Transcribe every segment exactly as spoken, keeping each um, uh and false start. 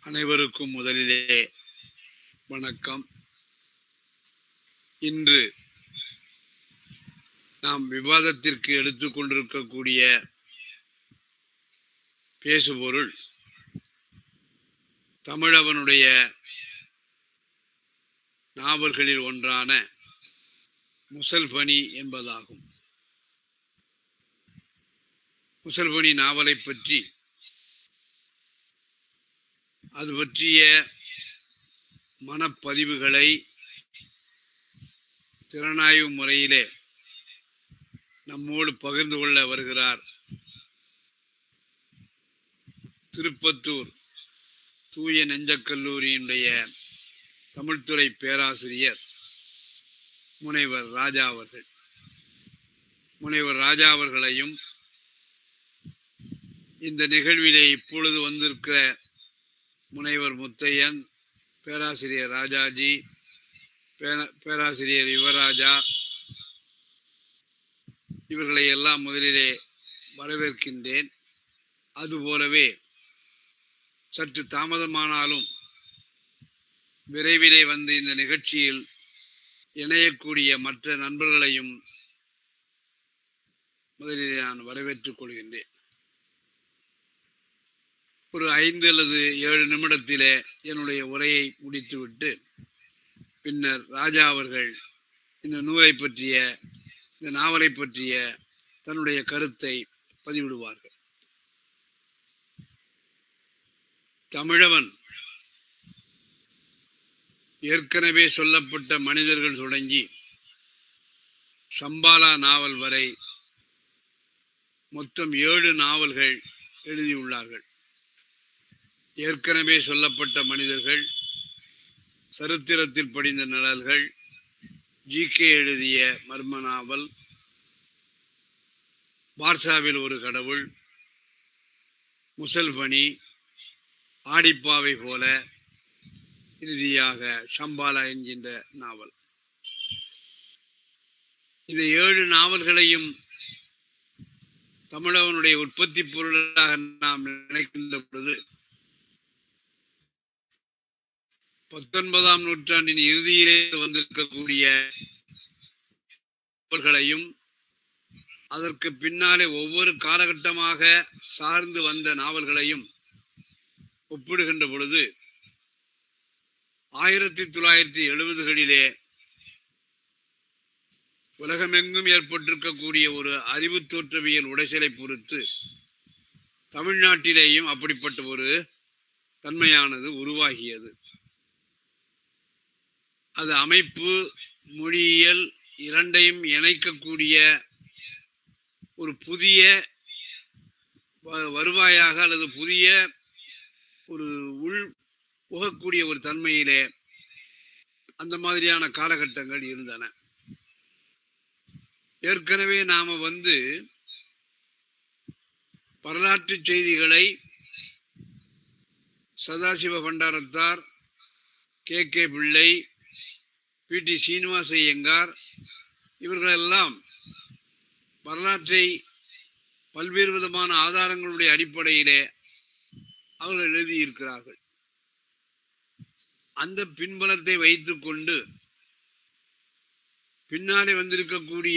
அனைவருக்கும் முதலிலே வணக்கம். இன்று நாம் விவாதத்திற்கு எடுத்துக்கொண்டிருக்கக்கூடிய பேசுபொருள் தமிழவனுடைய நாவல்களில் ஒன்றான முசல்பனி என்பதாகும். முசல்பனி நாவலை பற்றி அது பற்றிய மனப்பதிவுகளை திறனாய்வு முறையிலே நம்மோடு பகிர்ந்து கொள்ள வருகிறார் திருப்பத்தூர் தூய நெஞ்சக் கல்லூரியினுடைய தமிழ்துறை பேராசிரியர் முனைவர் ராஜா அவர்கள். முனைவர் ராஜா அவர்களையும் இந்த நிகழ்விலே இப்பொழுது வந்திருக்கிற முனைவர் முத்தையன், பேராசிரியர் ராஜாஜி, பேராசிரியர் யுவராஜா இவர்களை எல்லாம் முதலிலே வரவேற்கின்றேன். அதுபோலவே சற்று தாமதமானாலும் விரைவிலே வந்து இந்த நிகழ்ச்சியில் இணையக்கூடிய மற்ற நண்பர்களையும் முதலிலே நான் வரவேற்றுக் கொள்கின்றேன். ஒரு ஐந்து அல்லது ஏழு நிமிடத்திலே என்னுடைய உரையை முடித்துவிட்டு பின்னர் ராஜா அவர்கள் இந்த நூலை பற்றிய இந்த நாவலை பற்றிய தன்னுடைய கருத்தை பதிவிடுவார்கள். தமிழவன் ஏற்கனவே சொல்லப்பட்ட மனிதர்கள் தொடங்கி சம்பாலா நாவல் வரை மொத்தம் ஏழு நாவல்கள் எழுதியுள்ளார்கள். ஏற்கனவே சொல்லப்பட்ட மனிதர்கள், சரித்திரத்தில் படிந்த நிழல்கள், ஜி கே எழுதிய மர்ம நாவல், பார்சாவில் ஒரு கடவுள், முசல்பனி, ஆடிப்பாவை போல, இறுதியாக சம்பாலா என்கின்ற நாவல். இந்த ஏழு நாவல்களையும் தமிழவனுடைய உற்பத்தி பொருளாக நாம் நினைக்கின்ற பொழுது பத்தொன்பதாம் நூற்றாண்டின் இறுதியிலே வந்திருக்கக்கூடிய நாவல்களையும் அதற்கு பின்னாலே ஒவ்வொரு காலகட்டமாக சார்ந்து வந்த நாவல்களையும் ஒப்பிடுகின்ற பொழுது ஆயிரத்தி தொள்ளாயிரத்தி எழுபதுகளிலே உலகமெங்கும் ஏற்பட்டிருக்கக்கூடிய ஒரு அறிவு தோற்றவியல் உடைசலை பொறுத்து தமிழ்நாட்டிலேயும் அப்படிப்பட்ட ஒரு தன்மையானது உருவாகியது. அது அமைப்பு, மொழியியல் இரண்டையும் இணைக்கக்கூடிய ஒரு புதிய வருவாயாக அல்லது புதிய ஒரு உள் புகக்கூடிய ஒரு தன்மையிலே அந்த மாதிரியான காலகட்டங்கள் இருந்தன. ஏற்கனவே நாம வந்து வரலாற்று செய்திகளை Sadasiva Pandarathar, K K Pillai, P T Srinivasa Iyengar இவர்களெல்லாம் வரலாற்றை பல்வேறு விதமான ஆதாரங்களுடைய அடிப்படையிலே அவர்கள் எழுதியிருக்கிறார்கள். அந்த பின்பலத்தை வைத்துக் கொண்டு பின்னாலே வந்திருக்கக்கூடிய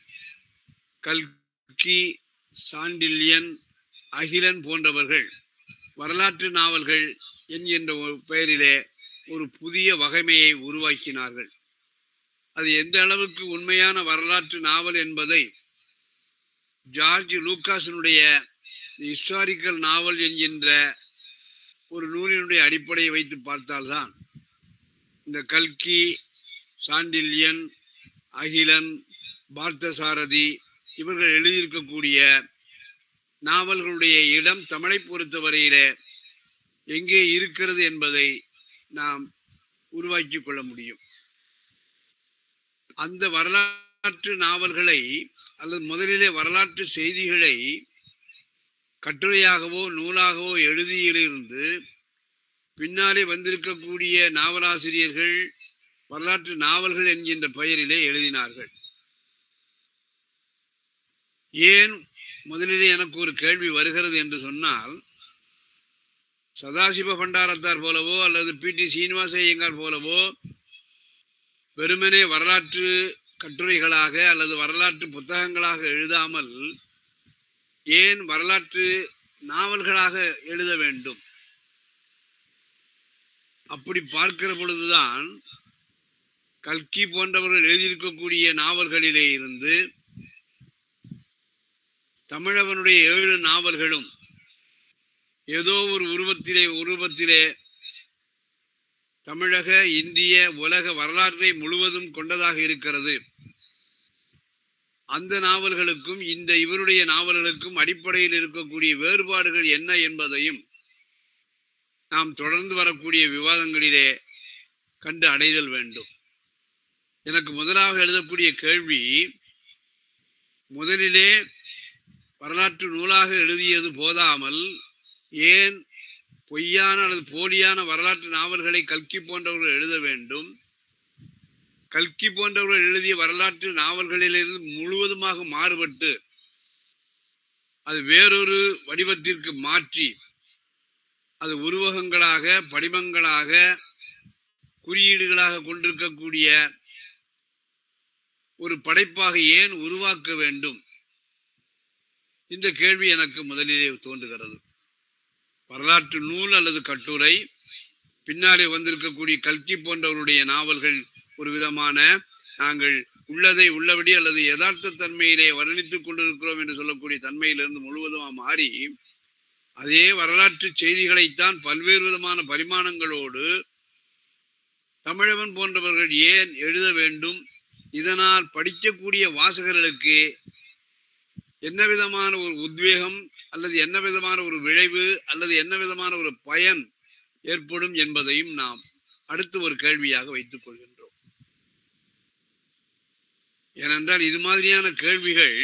கல்கி, சாண்டில்யன், அகிலன் போன்றவர்கள் வரலாற்று நாவல்கள் என்கின்ற ஒரு பெயரிலே ஒரு புதிய வகைமையை உருவாக்கினார்கள். அது எந்த அளவுக்கு உண்மையான வரலாற்று நாவல் என்பதை ஜார்ஜ் லூகாஸினுடைய ஹிஸ்டாரிக்கல் நாவல் என்கின்ற ஒரு நூலினுடைய அடிப்படையை வைத்து பார்த்தால்தான் இந்த கல்கி, சாண்டில்யன், அகிலன், பார்த்தசாரதி இவர்கள் எழுதியிருக்கக்கூடிய நாவல்களுடைய இடம் தமிழை பொறுத்தவரையிலே எங்கே இருக்கிறது என்பதை நாம் உருவாக்கி கொள்ள முடியும். அந்த வரலாற்று நாவல்களை அல்லது முதலிலே வரலாற்று செய்திகளை கட்டுரையாகவோ நூலாகவோ எழுதியிலிருந்து பின்னாலே வந்திருக்கக்கூடிய நாவலாசிரியர்கள் வரலாற்று நாவல்கள் என்கின்ற பெயரிலே எழுதினார்கள். ஏன் முதலிலே எனக்கு ஒரு கேள்வி வருகிறது என்று சொன்னால், சதாசிவ பண்டாரத்தார் போலவோ அல்லது பி டி சீனிவாச ஐயங்கார் போலவோ வெறுமனே வரலாற்று கட்டுரைகளாக அல்லது வரலாற்று புத்தகங்களாக எழுதாமல் ஏன் வரலாற்று நாவல்களாக எழுத வேண்டும்? அப்படி பார்க்கிற பொழுதுதான் கல்கி போன்றவர்கள் எழுதியிருக்கக்கூடிய நாவல்களிலே இருந்து தமிழவனுடைய ஏழு நாவல்களும் ஏதோ ஒரு உருவத்திலே உருவத்திலே தமிழக இந்திய உலக வரலாற்றை முழுவதும் கொண்டதாக இருக்கிறது. அந்த நாவல்களுக்கும் இந்த இவருடைய நாவல்களுக்கும் அடிப்படையில் இருக்கக்கூடிய வேறுபாடுகள் என்ன என்பதையும் நாம் தொடர்ந்து வரக்கூடிய விவாதங்களிலே கண்டு அடைதல் வேண்டும். எனக்கு முதலாக எழுதக்கூடிய கேள்வி, முதலிலே வரலாற்று நூலாக எழுதியது போதாமல் ஏன் பொய்யான அல்லது போலியான வரலாற்று நாவல்களை கல்கி போன்றவர்கள் எழுத வேண்டும்? கல்கி போன்றவர்கள் எழுதிய வரலாற்று நாவல்களிலிருந்து முழுவதுமாக மாறுபட்டு அது வேறொரு வடிவத்திற்கு மாற்றி அது உருவகங்களாக படிமங்களாக குறியீடுகளாக கொண்டிருக்கக்கூடிய ஒரு படைப்பாக ஏன் உருவாக்க வேண்டும்? இந்த கேள்வி எனக்கு முதலிலே தோன்றுகிறது. வரலாற்று நூல் அல்லது கட்டுரை, பின்னாலே வந்திருக்கக்கூடிய கல்கி போன்றவருடைய நாவல்கள் ஒரு விதமான நாங்கள் உள்ளதை உள்ளபடி அல்லது யதார்த்த தன்மையிலே வர்ணித்துக் கொண்டிருக்கிறோம் என்று சொல்லக்கூடிய தன்மையிலிருந்து முழுவதுமாக மாறி அதே வரலாற்று செய்திகளைத்தான் பல்வேறு விதமான பரிமாணங்களோடு தமிழவன் போன்றவர்கள் ஏன் எழுத வேண்டும்? இதனால் படிக்கக்கூடிய வாசகர்களுக்கு என்ன விதமான ஒரு உத்வேகம் அல்லது என்ன விதமான ஒரு விளைவு அல்லது என்ன விதமான ஒரு பயன் ஏற்படும் என்பதையும் நாம் அடுத்து ஒரு கேள்வியாக வைத்துக் கொள்கின்றோம். ஏனென்றால் இது மாதிரியான கேள்விகள்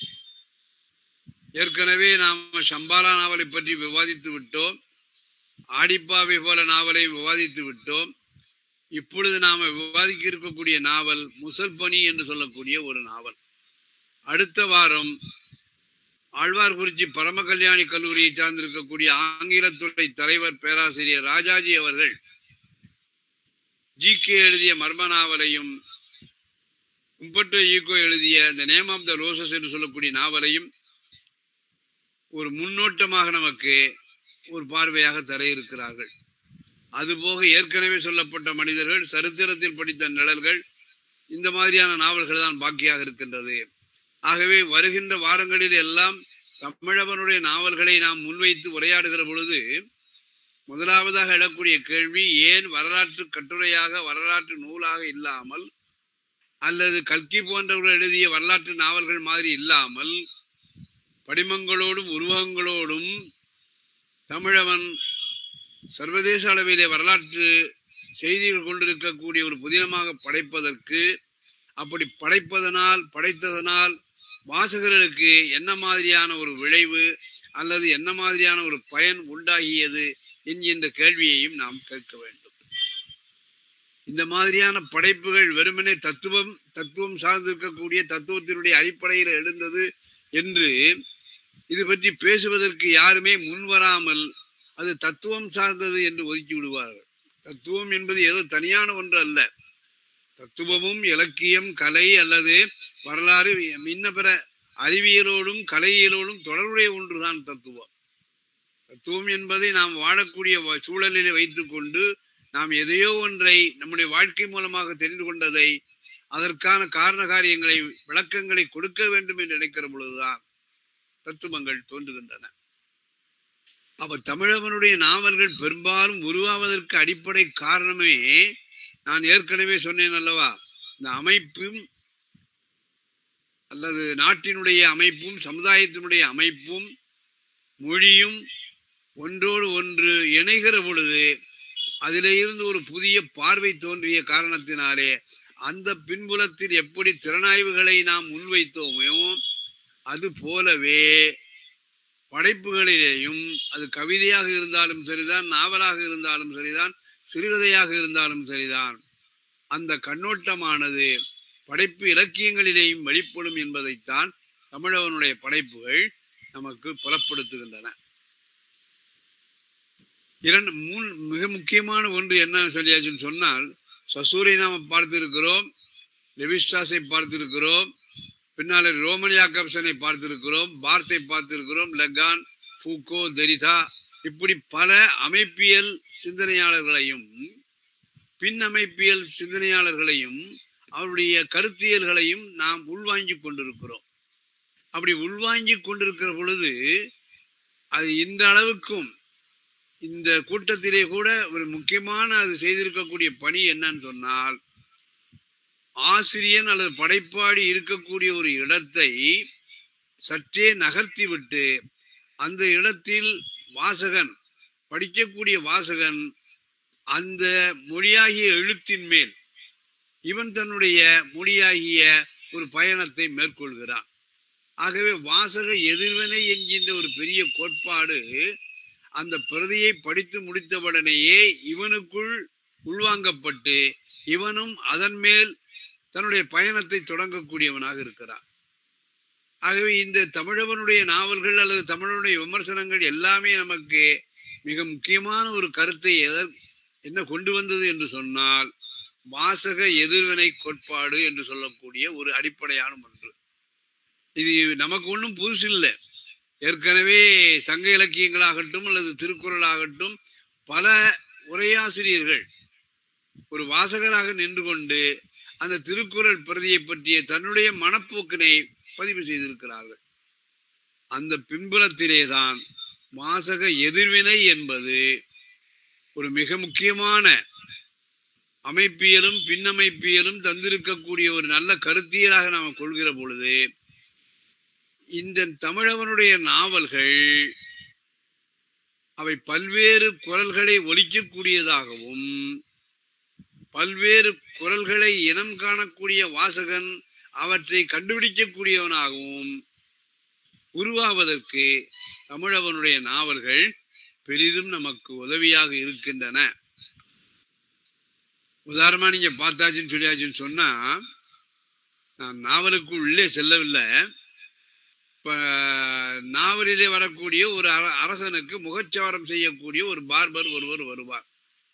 ஏற்கனவே நாம் சம்பாலா நாவலை பற்றி விவாதித்து விட்டோம், ஆடிப்பாவை போல நாவலை விவாதித்து விட்டோம். இப்பொழுது நாம விவாதிக்க இருக்கக்கூடிய நாவல் முசல்பனி என்று சொல்லக்கூடிய ஒரு நாவல். அடுத்த வாரம் ஆழ்வார்குறிச்சி பரம கல்யாணி கல்லூரியை சார்ந்திருக்கக்கூடிய ஆங்கிலத்துறை தலைவர் பேராசிரியர் ராஜாஜி அவர்கள் ஜி கே எழுதிய மர்ம நாவலையும் உம்பட்டோ ஈகோ எழுதிய the name of the roses என்று சொல்லக்கூடிய நாவலையும் ஒரு முன்னோட்டமாக நமக்கு ஒரு பார்வையாக தர இருக்கிறார்கள். அதுபோக ஏற்கனவே சொல்லப்பட்ட மனிதர்கள், சரித்திரத்தில் படித்த நிழல்கள், இந்த மாதிரியான நாவல்கள் தான் பாக்கியாக இருக்கின்றது. ஆகவே வருகின்ற வாரங்களில் எல்லாம் தமிழவனுடைய நாவல்களை நாம் முன்வைத்து உரையாடுகிற பொழுது முதலாவதாக எழக்கூடிய கேள்வி, ஏன் வரலாற்று கட்டுரையாக வரலாற்று நூலாக இல்லாமல் அல்லது கல்கி போன்றவர்கள் எழுதிய வரலாற்று நாவல்கள் மாதிரி இல்லாமல் படிமங்களோடும் உருவகங்களோடும் தமிழவன் சர்வதேச அளவிலே வரலாற்று செய்திகள் கொண்டிருக்கக்கூடிய ஒரு புதினமாக படைப்பதற்கு, அப்படி படைப்பதனால் படைத்ததனால் வாசகர்களுக்கு என்ன மாதிரியான ஒரு விளைவு அல்லது என்ன மாதிரியான ஒரு பயன் உண்டாகியது என்கின்ற கேள்வியையும் நாம் கேட்க வேண்டும். இந்த மாதிரியான படைப்புகள் வெறுமனே தத்துவம் தத்துவம் சார்ந்திருக்கக்கூடிய தத்துவத்தினுடைய அடிப்படையில் எழுந்தது என்று இது பற்றி பேசுவதற்கு யாருமே முன்வராமல் அது தத்துவம் சார்ந்தது என்று ஒதுக்கி விடுவார்கள். தத்துவம் என்பது ஏதோ தனியான ஒன்று அல்ல. தத்துவமும் இலக்கியம், கலை அல்லது வரலாறு, இன்ன பிற அறிவியலோடும் கலையியலோடும் தொடர்புடைய ஒன்றுதான் தத்துவம். தத்துவம் என்பதை நாம் வாழக்கூடிய சூழலில் வைத்துக் கொண்டு நாம் எதையோ ஒன்றை நம்முடைய வாழ்க்கை மூலமாக தெரிந்து கொண்டதை அதற்கான காரண காரியங்களை விளக்கங்களை கொடுக்க வேண்டும் என்று நினைக்கிற பொழுதுதான் தத்துவங்கள் தோன்றுகின்றன. அப்ப தமிழவனுடைய நாவல்கள் பெரும்பாலும் உருவாவதற்கு அடிப்படை காரணமே நான் ஏற்கனவே சொன்னேன் அல்லவா, இந்த அமைப்பும் அல்லது நாட்டினுடைய அமைப்பும் சமுதாயத்தினுடைய அமைப்பும் மொழியும் ஒன்றோடு ஒன்று இணைகிற பொழுது அதிலே இருந்து ஒரு புதிய பார்வை தோன்றிய காரணத்தினாலே அந்த பின்புலத்தில் எப்படி திறனாய்வுகளை நாம் முன்வைத்தோமோ அது போலவே படைப்புகளிலேயும் அது கவிதையாக இருந்தாலும் சரிதான், நாவலாக இருந்தாலும் சரிதான், சிறுகதையாக இருந்தாலும் சரிதான், அந்த கண்ணோட்டமானது படைப்பு இலக்கியங்களிலேயும் வெளிப்படும் என்பதைத்தான் தமிழவனுடைய படைப்புகள் நமக்கு புலப்படுத்துகின்றன. இரண்டு மூணு மிக முக்கியமான ஒன்று என்ன சொல்லியாச்சுன்னு சொன்னால், சசூரை நாம் பார்த்திருக்கிறோம், லெவிஸ்ட்ராஸை பார்த்திருக்கிறோம், பின்னாலே ரோமன் யாக்கப்சனை பார்த்திருக்கிறோம், பார்த்தை பார்த்திருக்கிறோம், லெகான், ஃபூகோ, தெரிதா, இப்படி பல அமைப்பியல் சிந்தனையாளர்களையும் பின் அமைப்பியல் சிந்தனையாளர்களையும் அவருடைய கருத்தியல்களையும் நாம் உள்வாங்கிக் கொண்டிருக்கிறோம். அப்படி உள்வாங்கிக் கொண்டிருக்கிற பொழுது அது இந்த அளவுக்கும் இந்த கூட்டத்திலே கூட ஒரு முக்கியமான அது செய்திருக்கக்கூடிய பணி என்னன்னு சொன்னால், ஆசிரியன் அல்லது படைப்பாடி இருக்கக்கூடிய ஒரு இடத்தை சற்றே நகர்த்தி விட்டு அந்த இடத்தில் வாசகன் படிக்கக்கூடிய வாசகன் அந்த மொழியாகிய எழுத்தின் மேல் இவன் தன்னுடைய மொழியாகிய ஒரு பயணத்தை மேற்கொள்கிறான். ஆகவே வாசக எதிர்வினை என்கின்ற ஒரு பெரிய கோட்பாடு அந்த பிரதியை படித்து முடித்தவுடனேயே இவனுக்குள் உள்வாங்கப்பட்டு இவனும் அதன் மேல் தன்னுடைய பயணத்தை தொடங்கக்கூடியவனாக இருக்கிறான். ஆகவே இந்த தமிழவனுடைய நாவல்கள் அல்லது தமிழனுடைய விமர்சனங்கள் எல்லாமே நமக்கு மிக முக்கியமான ஒரு கருத்தை எதர் என்ன கொண்டு வந்தது என்று சொன்னால், வாசக எதிர்வினை கோட்பாடு என்று சொல்லக்கூடிய ஒரு அடிப்படையான ஒன்று. இது நமக்கு ஒன்றும் புதுசு இல்லை. ஏற்கனவே சங்க இலக்கியங்களாகட்டும் அல்லது திருக்குறளாகட்டும் பல உரையாசிரியர்கள் ஒரு வாசகராக நின்று கொண்டு அந்த திருக்குறள் பிரதியை பற்றிய தன்னுடைய மனப்போக்கினை பதிவு செய்திருக்கிறார்கள். அந்த பின்புலத்திலேதான் வாசக எதிர்வினை என்பது ஒரு மிக முக்கியமான அமைப்பியலும் பின்னமைப்பியலும் தந்திருக்கக்கூடிய ஒரு நல்ல கருத்தியலாக நாம் கொள்கிற பொழுது, இந்த தமிழவனுடைய நாவல்கள் அவை பல்வேறு குரல்களை ஒலிக்கக்கூடியதாகவும் பல்வேறு குரல்களை இனம் காணக்கூடிய வாசகன் அவற்றை கண்டுபிடிக்கக்கூடியவனாகவும் உருவாவதற்கு தமிழவனுடைய நாவல்கள் பெரிதும் நமக்கு உதவியாக இருக்கின்றன. உதாரணமா நீங்க பார்த்தாச்சுன்னு சொல்லியாச்சுன்னு சொன்னா, நான் நாவலுக்கு உள்ளே செல்லவில்லை. இப்ப நாவலிலே வரக்கூடிய ஒரு அரசனுக்கு முகச்சவரம் செய்யக்கூடிய ஒரு பார்பர் ஒருவர் வருவார்.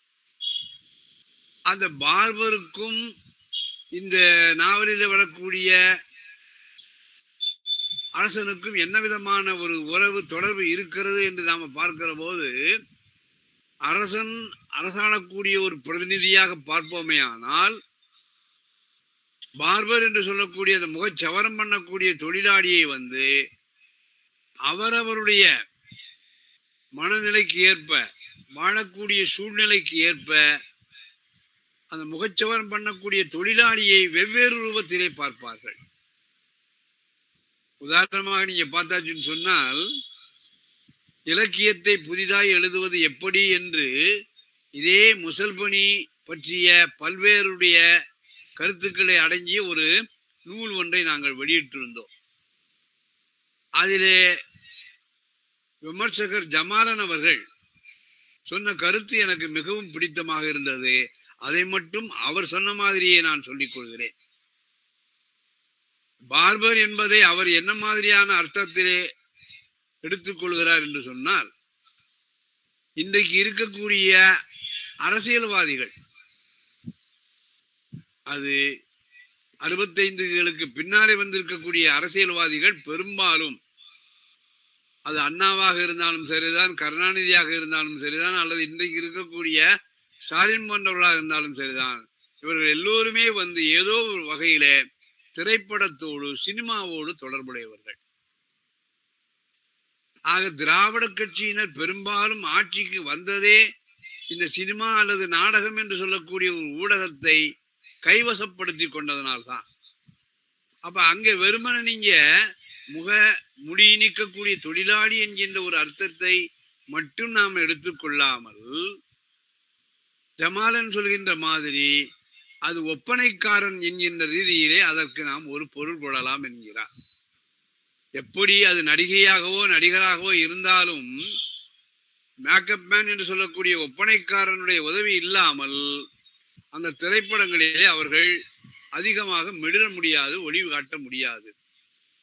அந்த பார்பருக்கும் இந்த நாவலிலே வரக்கூடிய அரசனுக்கும் என்ன விதமான ஒரு உறவு தொடர்பு இருக்கிறது என்று நாம பார்க்கிற போது, அரசன் அரசாளக்கூடிய ஒரு பிரதிநிதியாக பார்ப்போமே ஆனால், பார்பர் என்று சொல்லக்கூடிய அந்த முகச்சவரம் பண்ணக்கூடிய தொழிலாளியை வந்து அவரவருடைய மனநிலைக்கு ஏற்ப வாழக்கூடிய சூழ்நிலைக்கு ஏற்ப அந்த முகச்சவரம் பண்ணக்கூடிய தொழிலாளியை வெவ்வேறு ரூபத்திலே பார்ப்பார்கள். உதாரணமாக நீங்க பார்த்தாச்சுன்னு சொன்னால், இலக்கியத்தை புதிதாய் எழுதுவது எப்படி என்று இதே முசல்பனி பற்றிய பல்வேறுடைய கருத்துக்களை அடங்கிய ஒரு நூல் ஒன்றை நாங்கள் வெளியிட்டிருந்தோம். அதிலே விமர்சகர் ஜமாலன் அவர்கள் சொன்ன கருத்து எனக்கு மிகவும் பிடித்தமாக இருந்தது. அதை மட்டும் அவர் சொன்ன மாதிரியே நான் சொல்லிக் கொள்கிறேன். பார்பர் என்பதை அவர் என்ன மாதிரியான அர்த்தத்திலே எடுத்துக்கொள்கிறார் என்று சொன்னால், இன்றைக்கு இருக்கக்கூடிய அரசியல்வாதிகள், அது அறுபத்தைந்துகளுக்கு பின்னாலே வந்திருக்கக்கூடிய அரசியல்வாதிகள் பெரும்பாலும் அது அண்ணாவாக இருந்தாலும் சரிதான், கருணாநிதியாக இருந்தாலும் சரிதான், அல்லது இன்றைக்கு இருக்கக்கூடிய ஸ்டாலின் போன்றவர்களாக இருந்தாலும் சரிதான், இவர்கள் எல்லோருமே வந்து ஏதோ ஒரு வகையில திரைப்படத்தோடு சினிமாவோடு தொடர்புடையவர்கள். ஆக திராவிட கட்சியினர் பெரும்பாலும் ஆட்சிக்கு வந்ததே இந்த சினிமா அல்லது நாடகம் என்று சொல்லக்கூடிய ஒரு ஊடகத்தை கைவசப்படுத்தி கொண்டதனால்தான். அப்ப அங்க வெறுமன நீங்க முக முடி நீக்கக்கூடிய தொழிலாளி என்கின்ற ஒரு அர்த்தத்தை மட்டும் நாம் எடுத்துக்கொள்ளாமல், ஜமாலன் சொல்கின்ற மாதிரி அது ஒப்பனைக்காரன் என்கின்ற ரீதியிலே அதற்கு நாம் ஒரு பொருள் கொள்ளலாம் என்கிறார். எப்படி அது நடிகையாகவோ நடிகராகவோ இருந்தாலும் மேக்கப் மேன் என்று சொல்லக்கூடிய ஒப்பனைக்காரனுடைய உதவி இல்லாமல் அந்த திரைப்படங்களிலே அவர்கள் அதிகமாக மெடிர முடியாது, ஒளிவு காட்ட முடியாது.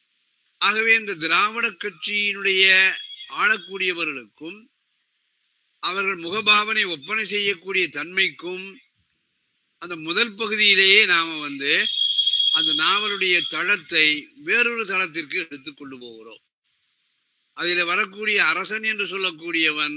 ஆகவே இந்த திராவிட கட்சியினுடைய ஆளக்கூடியவர்களுக்கும் அவர்கள் முகபாவனை ஒப்பனை செய்யக்கூடிய தன்மைக்கும் அந்த முதல் பகுதியிலேயே நாம வந்து அந்த நாவலுடைய தளத்தை வேறொரு தளத்திற்கு எடுத்துக் கொண்டு போகிறோம். அதில் வரக்கூடிய அரசன் என்று சொல்லக்கூடியவன்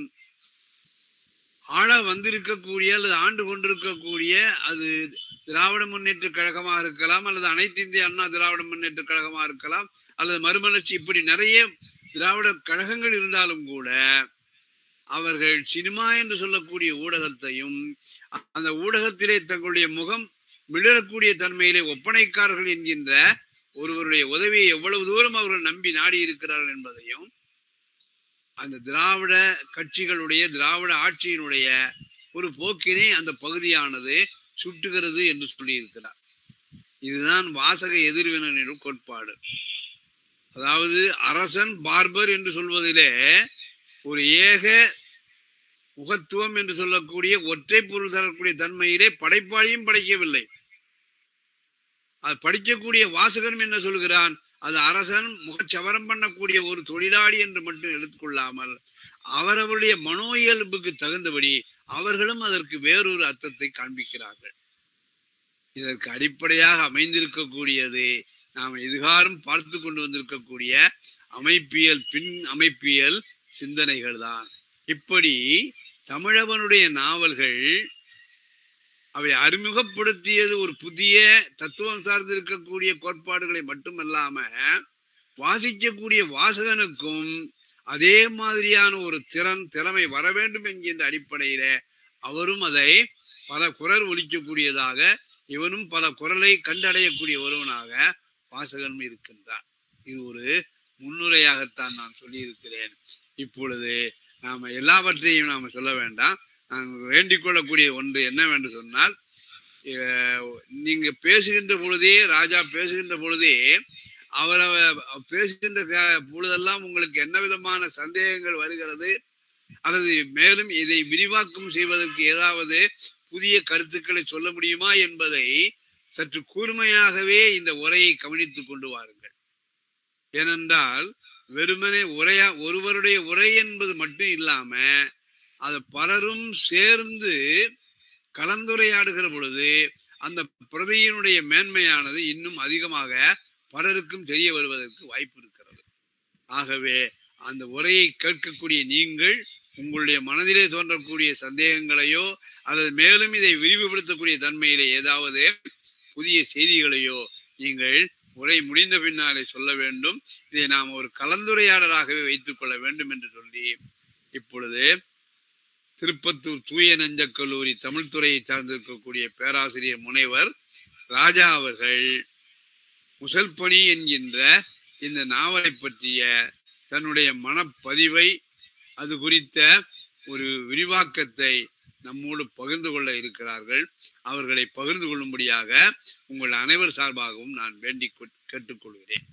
ஆள வந்திருக்கக்கூடிய அல்லது ஆண்டு கொண்டிருக்கக்கூடிய அது திராவிட முன்னேற்ற கழகமாக இருக்கலாம், அல்லது அனைத்து இந்திய அண்ணா திராவிட முன்னேற்ற கழகமாக இருக்கலாம், அல்லது மறுமலர்ச்சி, இப்படி நிறைய திராவிட கழகங்கள் இருந்தாலும் கூட அவர்கள் சினிமா என்று சொல்லக்கூடிய ஊடகத்தையும் அந்த ஊடகத்திலே தங்களுடைய முகம் மிளறக்கூடிய தன்மையிலே ஒப்பனைக்காரர்கள் என்கின்ற ஒருவருடைய உதவியை எவ்வளவு தூரம் அவர்கள் நம்பி நாடி இருக்கிறார்கள் என்பதையும் அந்த திராவிட கட்சிகளுடைய திராவிட ஆட்சியினுடைய ஒரு போக்கினை அந்த பகுதியானது சுட்டுகிறது என்று சொல்லி இருக்கிறார். இதுதான் வாசக எதிர்வினையின் கோட்பாடு. அதாவது அரசன் பார்பர் என்று சொல்வதிலே ஒரு ஏக முகத்துவம் என்று சொல்லக்கூடிய ஒற்றை பொருள் தரக்கூடிய தன்மையிலே படைப்பாளியும் படைக்கவில்லை. அது படிக்கக்கூடிய வாசகனும் என்ன சொல்கிறான், அது அரசன் முகச்சவரம் பண்ணக்கூடிய ஒரு தொழிலாளி என்று மட்டும் எடுத்துக்கொள்ளாமல் அவரவருடைய மனோ இயல்புக்கு தகுந்தபடி அவர்களும் அதற்கு வேறொரு அர்த்தத்தை காண்பிக்கிறார்கள். இதற்கு அடிப்படையாக அமைந்திருக்கக்கூடியது நாம் எதிர்காலம் பார்த்து கொண்டு வந்திருக்கக்கூடிய அமைப்பியல் பின் அமைப்பியல் சிந்தனைகள் தான். இப்படி தமிழவனுடைய நாவல்கள் அவை அறிமுகப்படுத்தியது ஒரு புதிய தத்துவம் சார்ந்து இருக்கக்கூடிய கோட்பாடுகளை மட்டுமல்லாம வாசிக்கக்கூடிய வாசகனுக்கும் அதே மாதிரியான ஒரு திறன் திறமை வர வேண்டும் என்கின்ற அடிப்படையில அவரும் அதை பல குரல் ஒலிக்கக்கூடியதாக இவனும் பல குரலை கண்டடையக்கூடிய ஒருவனாக வாசகனும் இருக்கின்றான். இது ஒரு முன்னுரையாகத்தான் நான் சொல்லியிருக்கிறேன். இப்பொழுது நாம எல்லாவற்றையும் நாம சொல்ல வேண்டாம். நான் வேண்டிக் கொள்ளக்கூடிய ஒன்று என்னவென்று சொன்னால், நீங்க பேசுகின்ற பொழுதே ராஜா பேசுகின்ற பொழுதே அவரை பேசுகின்ற பொழுதெல்லாம் உங்களுக்கு என்ன விதமான சந்தேகங்கள் வருகிறது, அல்லது மேலும் இதை விரிவாக்கம் செய்வதற்கு ஏதாவது புதிய கருத்துக்களை சொல்ல முடியுமா என்பதை சற்று கூர்மையாகவே இந்த உரையை கவனித்துக் கொண்டு வாருங்கள். ஏனென்றால் வெறுமனே உரையா ஒருவருடைய உரை என்பது மட்டும் இல்லாம அது பலரும் சேர்ந்து கலந்துரையாடுகிற பொழுது அந்த பிரதியினுடைய மேன்மையானது இன்னும் அதிகமாக பலருக்கும் தெரிய வருவதற்கு வாய்ப்பு இருக்கிறது. ஆகவே அந்த உரையை கேட்கக்கூடிய நீங்கள் உங்களுடைய மனதிலே தோன்றக்கூடிய சந்தேகங்களையோ அல்லது மேலும் இதை விரிவுபடுத்தக்கூடிய தன்மையிலே ஏதாவது புதிய செய்திகளையோ நீங்கள் உரை முடிந்த பின்னாலே சொல்ல வேண்டும். இதை நாம் ஒரு கலந்துரையாடலாகவே வைத்துக் கொள்ள வேண்டும் என்று சொல்லி இப்பொழுது திருப்பத்தூர் தூய நெஞ்ச கல்லூரி தமிழ் துறையை சார்ந்திருக்கக்கூடிய பேராசிரியர் முனைவர் ராஜா அவர்கள் முசல்பணி என்கின்ற இந்த நாவலை பற்றிய தன்னுடைய மனப்பதிவை அது குறித்த ஒரு விரிவாக்கத்தை நம்மோடு பகிர்ந்து கொள்ள இருக்கிறார்கள். அவர்களை பகிர்ந்து கொள்ளும்படியாக உங்கள் அனைவர் சார்பாகவும் நான் வேண்டி கேட்டுக்கொள்கிறேன்.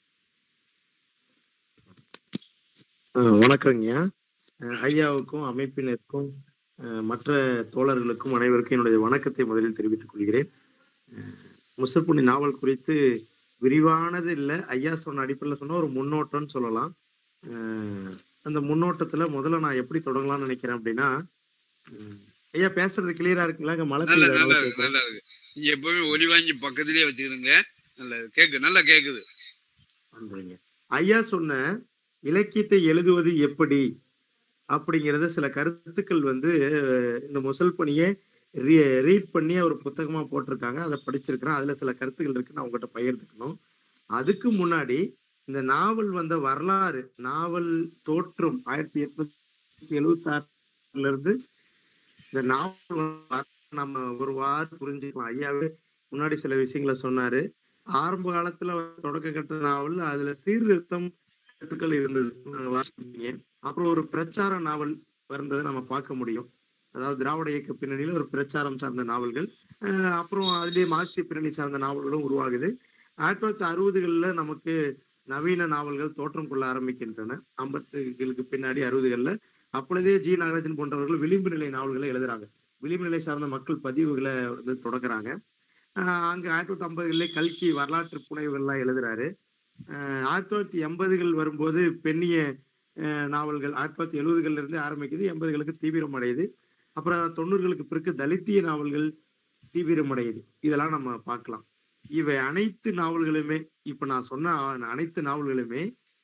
வணக்கங்க ஐயாவுக்கும் அமைப்பினருக்கும் மற்ற தோழர்களுக்கும் அனைவருக்கும் என்னுடைய வணக்கத்தை முதலில் தெரிவித்துக் கொள்கிறேன். முசல்பணி நாவல் குறித்து விரிவானது இல்லை, ஐயா சொன்ன அடிப்படையில் சொன்ன ஒரு முன்னோட்டம்னு சொல்லலாம். அந்த முன்னோட்டத்துல முதல்ல நான் எப்படி தொடங்கலாம்னு நினைக்கிறேன் அப்படின்னா, ஐயா பேசுறது கிளியரா இருக்குங்களா? மழை நீங்க எப்பவுமே ஒலி வாங்கி பக்கத்திலேயே வச்சுக்கிறீங்க. நல்லது கேக்கு நல்லா கேக்குது. நன்றிங்க. ஐயா சொன்ன இலக்கியத்தை எழுதுவது எப்படி அப்படிங்கிறத சில கருத்துக்கள் வந்து இந்த முசல்பணியை ரீட் பண்ணி ஒரு புத்தகமா போட்டிருக்காங்க. அதை படிச்சிருக்கிறேன். அதுல சில கருத்துக்கள் இருக்கு, நான் உங்ககிட்ட பகிர்ந்துக்கணும். அதுக்கு முன்னாடி இந்த நாவல் வந்த வரலாறு, நாவல் தோற்றம் ஆயிரத்தி எட்நூத்தி எழுபத்தி ஆறுல இருந்து இந்த நாவல் நம்ம ஒரு வாரம் புரிஞ்சுக்கலாம். ஐயாவே முன்னாடி சில விஷயங்களை சொன்னாரு. ஆரம்ப காலத்துல தொடக்க கட்ட நாவல் அதுல சீர்திருத்தம் கருத்துக்கள் இருந்தது, வாசிப்பீங்க. அப்புறம் ஒரு பிரச்சார நாவல் வந்ததை நம்ம பார்க்க முடியும். அதாவது திராவிட இயக்க பின்னணியில ஒரு பிரச்சாரம் சார்ந்த நாவல்கள், அப்புறம் அதுலயே மார்க்சிய பின்னணி சார்ந்த நாவல்களும் உருவாகுது. ஆயிரத்தி தொள்ளாயிரத்தி அறுபதுகள்ல நமக்கு நவீன நாவல்கள் தோற்றம் கொள்ள ஆரம்பிக்கின்றன. ஐம்பத்துகளுக்கு பின்னாடி அறுபதுகள்ல அப்பொழுதே ஜி நாகராஜன் போன்றவர்கள் விளிம்பு நிலை நாவல்களை எழுதுறாங்க. விளிம்பு நிலை சார்ந்த மக்கள் பதிவுகளை வந்து தொடங்குறாங்க. ஆஹ் அங்க ஆயிரத்தி தொள்ளாயிரத்தி ஐம்பதுகளிலே கல்கி வரலாற்று புனைவுகள்லாம் எழுதுறாரு. ஆஹ் ஆயிரத்தி தொள்ளாயிரத்தி எண்பதுகள் வரும்போது பெண்ணிய அஹ் நாவல்கள் ஆயிரத்தி தொள்ளாயிரத்தி எழுபதுகள்ல இருந்து ஆரம்பிக்குது, எண்பதுகளுக்கு தீவிரம் அடையுது. அப்புறம் தொண்ணூறுகளுக்கு பிறகு தலித்திய நாவல்கள் தீவிரம் அடையுது. இதெல்லாம் நம்ம பார்க்கலாம். இவை அனைத்து நாவல்களுமே, இப்ப நான் சொன்ன அ- அனைத்து நாவல்களுமே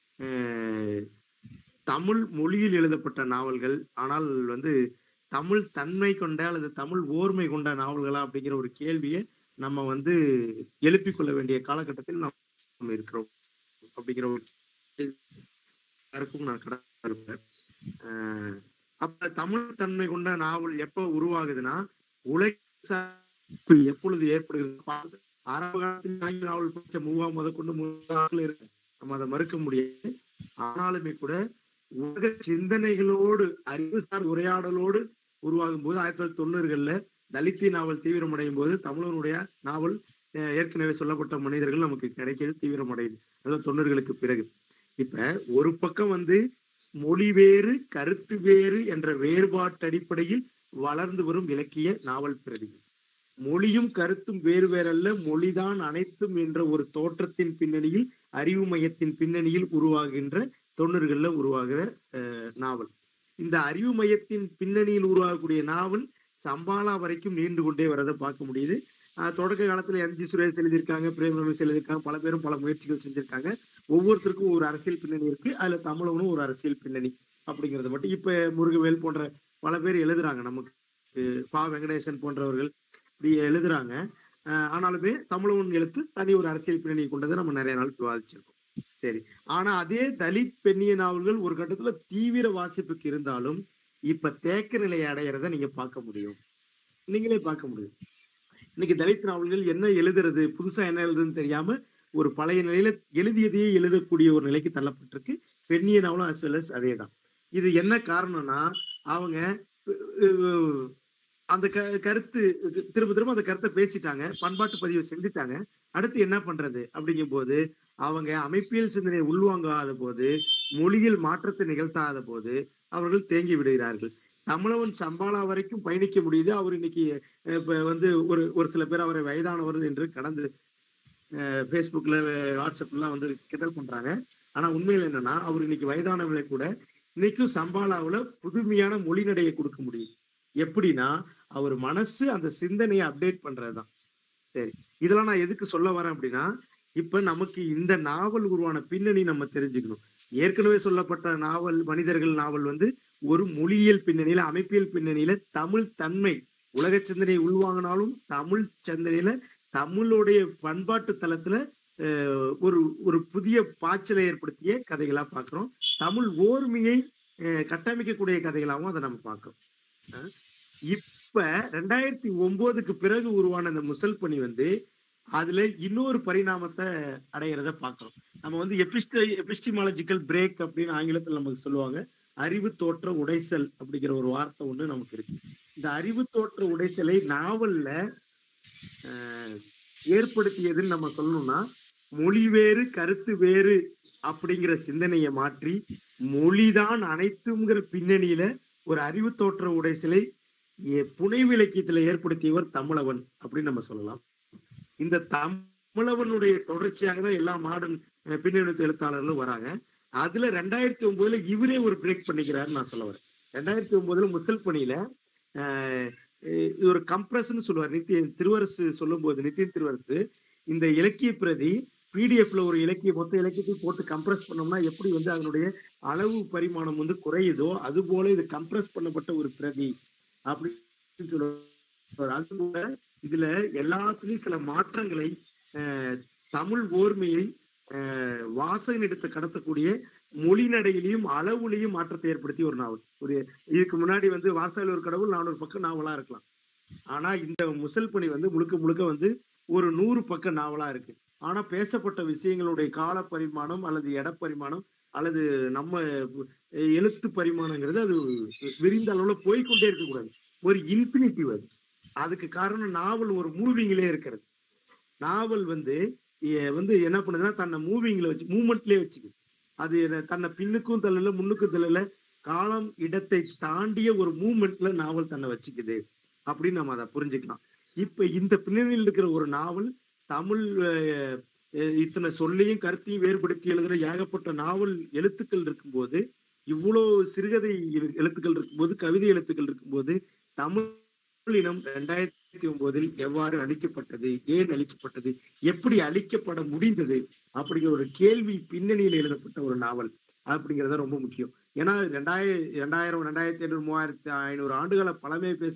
அஹ் தமிழ் மொழியில் எழுதப்பட்ட நாவல்கள். ஆனால் வந்து தமிழ் தன்மை கொண்ட அல்லது தமிழ் ஓர்மை கொண்ட நாவல்களா அப்படிங்கிற ஒரு கேள்வியை நம்ம வந்து எழுப்பிக் கொள்ள வேண்டிய காலகட்டத்தில் நாம் நம்ம இருக்கிறோம் அப்படிங்கிற ஒரு கேள்வி யாருக்கும் நான் கடந்து இருப்பேன். அஹ் அப்ப தமிழ் தன்மை கொண்ட நாவல் எப்ப உருவாகுதுன்னா, உலக சார்பு எப்பொழுது ஏற்படுகிறது? ஆரம்ப காலத்தில் ஆங்கில நாவல் படிச்ச மூவா முதற்கொண்டு மூணு இருக்கு, நம்ம அதை மறுக்க முடியாது. ஆனாலுமே கூட உலக சிந்தனைகளோடு அறிவுசார் உரையாடலோடு உருவாகும் போது ஆயிரத்தி தொள்ளாயிரத்தி தொண்ணூறுகள்ல தலித்திய நாவல் தீவிரமடையும் போது தமிழனுடைய நாவல் அஹ் ஏற்கனவே சொல்லப்பட்ட மனிதர்கள் நமக்கு கிடைக்கிறது தீவிரமடையுது. அதாவது தொண்ணூறுகளுக்கு பிறகு. இப்ப ஒரு பக்கம் வந்து மொழி வேறு கருத்து வேறு என்ற வேறுபாட்டு அடிப்படையில் வளர்ந்து வரும் இலக்கிய நாவல் பிரதிகள். மொழியும் கருத்தும் வேறு வேறல்ல, மொழிதான் அனைத்தும் என்ற ஒரு தோற்றத்தின் பின்னணியில், அறிவு மையத்தின் பின்னணியில் உருவாகின்ற தொண்ணூறுகள்ல உருவாகிற அஹ், நாவல். இந்த அறிவு மையத்தின் பின்னணியில் உருவாகக்கூடிய நாவல் சம்பாலா வரைக்கும் நீண்டு கொண்டே வரதை பார்க்க முடியுது. அஹ், தொடக்க காலத்துல எம் ஜி சுரேஷ் எழுதியிருக்காங்க, பிரேம் ரமேஷ் எழுதியிருக்காங்க, பல பேரும் பல முயற்சிகள் செஞ்சிருக்காங்க. ஒவ்வொருத்தருக்கும் ஒரு அரசியல் பின்னணி இருக்கு, அதுல தமிழனும் ஒரு அரசியல் பின்னணி அப்படிங்கறது மட்டும். இப்ப முருகவேல் போன்ற பல பேர் எழுதுறாங்க, நமக்கு பா வெங்கடேசன் போன்றவர்கள் இப்படி எழுதுறாங்க. அஹ் ஆனாலுமே தமிழன் எழுத்து தனி ஒரு அரசியல் பின்னணி கொண்டதை நம்ம நிறைய நாள் விவாதிச்சிருக்கோம். சரி, ஆனா அதே தலித் பெண்ணிய நாவல்கள் ஒரு கட்டத்துல தீவிர வாசிப்புக்கு இருந்தாலும் இப்ப தேக்க நிலையை அடையிறத நீங்க பார்க்க முடியும், நீங்களே பார்க்க முடியும். இன்னைக்கு தலித் நாவல்கள் என்ன எழுதுறது, புதுசா என்ன எழுதுன்னு தெரியாம ஒரு பழைய நிலையில எழுதியதையே எழுதக்கூடிய ஒரு நிலைக்கு தள்ளப்பட்டிருக்கு. பெண்ணிய நாவலும் as well as அதேதான். இது என்ன காரணம்னா, அவங்க அஹ், அந்த க கருத்து திரும்ப திரும்ப அந்த கருத்தை பேசிட்டாங்க, பண்பாட்டு பதிவு செஞ்சுட்டாங்க. அடுத்து என்ன பண்றது அப்படிங்கும் போது அவங்க அமைப்பியல் சிந்தனையை உள்வாங்காத போது, மொழியில் மாற்றத்தை நிகழ்த்தாத போது அவர்கள் தேங்கி விடுகிறார்கள். தமிழவன் சம்பாலா வரைக்கும் பயணிக்க முடியுது. அவர் இன்னைக்கு அஹ், இப்ப வந்து ஒரு ஒரு சில பேர் அவரை வயதானவர் என்று கடந்து ஃபேஸ்புக்ல வாட்ஸ்அப்லாம் வந்து கிண்டல் பண்றாங்க. ஆனா உண்மையில் என்னன்னா, அவர் இன்னைக்கு வயதானவங்களை கூட இன்னைக்கும் சம்பாலாவுல புதுமையான மொழிநடையை கொடுக்க முடியும். எப்படின்னா, அவர் மனசு அந்த சிந்தனையை அப்டேட் பண்றதுதான். சரி, இதெல்லாம் நான் எதுக்கு சொல்ல வரேன் அப்படின்னா, இப்ப நமக்கு இந்த நாவல் உருவான பின்னணி நம்ம தெரிஞ்சுக்கணும். ஏற்கனவே சொல்லப்பட்ட நாவல் மனிதர்கள் நாவல் வந்து ஒரு மொழியியல் பின்னணியில, அமைப்பியல் பின்னணியில தமிழ் தன்மை உலக சிந்தனை உள்வாங்கினாலும் தமிழ் சிந்தனையில தமிழுடைய பண்பாட்டு தளத்துல அஹ், ஒரு ஒரு புதிய பாய்ச்சலை ஏற்படுத்திய கதைகளா பார்க்கிறோம். தமிழ் ஓர்மையை அஹ், கட்டமைக்கக்கூடிய கதைகளாகவும் அதை நம்ம பார்க்கிறோம். அஹ், இப்ப ரெண்டாயிரத்தி ஒன்பதுக்கு பிறகு உருவான இந்த முசல் பணி வந்து அதுல இன்னொரு பரிணாமத்தை அடையிறத பார்க்கிறோம். நம்ம வந்து எபிஸ்ட எபிஸ்டிமாலஜிக்கல் பிரேக் அப்படின்னு ஆங்கிலத்தில் நமக்கு சொல்லுவாங்க. அறிவு தோற்ற உடைசல் அப்படிங்கிற ஒரு வார்த்தை ஒண்ணு நமக்கு இருக்கு. இந்த அறிவு தோற்ற உடைசலை நாவல்ல அஹ், ஏற்படுத்தியதுன்னு நம்ம சொல்லணும்னா, மொழி வேறு கருத்து வேறு அப்படிங்கிற சிந்தனையை மாற்றி மொழிதான் அனைத்துங்கிற பின்னணியில ஒரு அறிவு தோற்ற உடைசலை எ- புனைவு இலக்கியத்துல ஏற்படுத்தியவர் தமிழவன் அப்படின்னு நம்ம சொல்லலாம். இந்த தமிழவனுடைய தொடர்ச்சியாக தான் எல்லா மாடர்ன் பின்னெழுத்து எழுத்தாளர்களும் வராங்க. அதுல ரெண்டாயிரத்தி ஒன்பதுல இவரே ஒரு பிரேக் பண்ணிக்கிறாருன்னு நான் சொல்ல வரேன். ரெண்டாயிரத்தி ஒன்பதுல முசல் பணியில ஆஹ் இது ஒரு கம்ப்ரஸ்ன்னு சொல்லுவார் நித்திய திருவரசு சொல்லும் போது, நித்தியன் திருவரசு இந்த இலக்கிய பிரதி பிடிஎஃப்ல ஒரு இலக்கிய மொத்த இலக்கியத்தை போட்டு கம்ப்ரஸ் பண்ணோம்னா எப்படி வந்து அதனுடைய அளவு பரிமாணம் வந்து குறையுதோ அது போல இது கம்ப்ரஸ் பண்ணப்பட்ட ஒரு பிரதி அப்படின்னு சொல்லுவார். அது கூட இதுல எல்லாத்துலயும் சில மாற்றங்களை அஹ், தமிழ் ஓர்மையை அஹ், வாசகன் எடுத்து கடத்தக்கூடிய மொழி நடையிலையும் அளவுலையும் மாற்றத்தை ஏற்படுத்தி ஒரு நாவல். ஒரு இதுக்கு முன்னாடி வந்து வாசகல் ஒரு கடவுள் நானூறு பக்கம் நாவலா இருக்கலாம். ஆனா இந்த முசல் பணி வந்து முழுக்க முழுக்க வந்து ஒரு நூறு பக்க நாவலா இருக்கு. ஆனா பேசப்பட்ட விஷயங்களுடைய கால பரிமாணம் அல்லது எட பரிமாணம் அல்லது நம்ம எழுத்து பரிமாணங்கிறது அது விரிந்த அளவுல போய்கொண்டே இருக்கக்கூடாது, ஒரு இன்ஃபினிட்டிவ் அது. அதுக்கு காரணம் நாவல் ஒரு மூவிங்லயே இருக்கிறது. நாவல் வந்து எ- வந்து என்ன பண்ணுதுன்னா தன்னை மூவிங்ல வச்சு மூமெண்ட்லயே வச்சுக்குது. அது என்ன- தன்னை பின்னுக்கும் தள்ளல முன்னுக்கும் தள்ளல, காலம் இடத்தை தாண்டிய ஒரு மூமெண்ட்ல நாவல் தன்னை வச்சுக்குது அப்படின்னு நம்ம அதை புரிஞ்சுக்கலாம். இப்ப இந்த பின்னணியில் இருக்கிற ஒரு நாவல் தமிழ் அஹ், அஹ், இத்தனை சொல்லையும் கருத்தையும் வேறுபடுத்தி எழுதுற ஏகப்பட்ட நாவல் எழுத்துக்கள் இருக்கும்போது இவ்வளவு சிறுகதை எழு- எழுத்துக்கள் இருக்கும்போது, கவிதை எழுத்துக்கள் இருக்கும்போது, தமிழ் இனம் ரெண்டாயிரத்தி ஒன்பதில் எவ்வாறு அழிக்கப்பட்டது, ஏன் அழிக்கப்பட்டது, எப்படி அழிக்கப்பட முடிந்தது அப்படிங்கிற ஒரு கேள்வி பின்னணியில் எழுதப்பட்ட ஒரு நாவல் அப்படிங்கிறது ரொம்ப முக்கியம். ஏன்னா ரெண்டாயிரம் ரெண்டாயிரம் ரெண்டாயிரத்தி ஐநூறு மூவாயிரத்தி ஐநூறு ஆண்டுகால பழமை பேச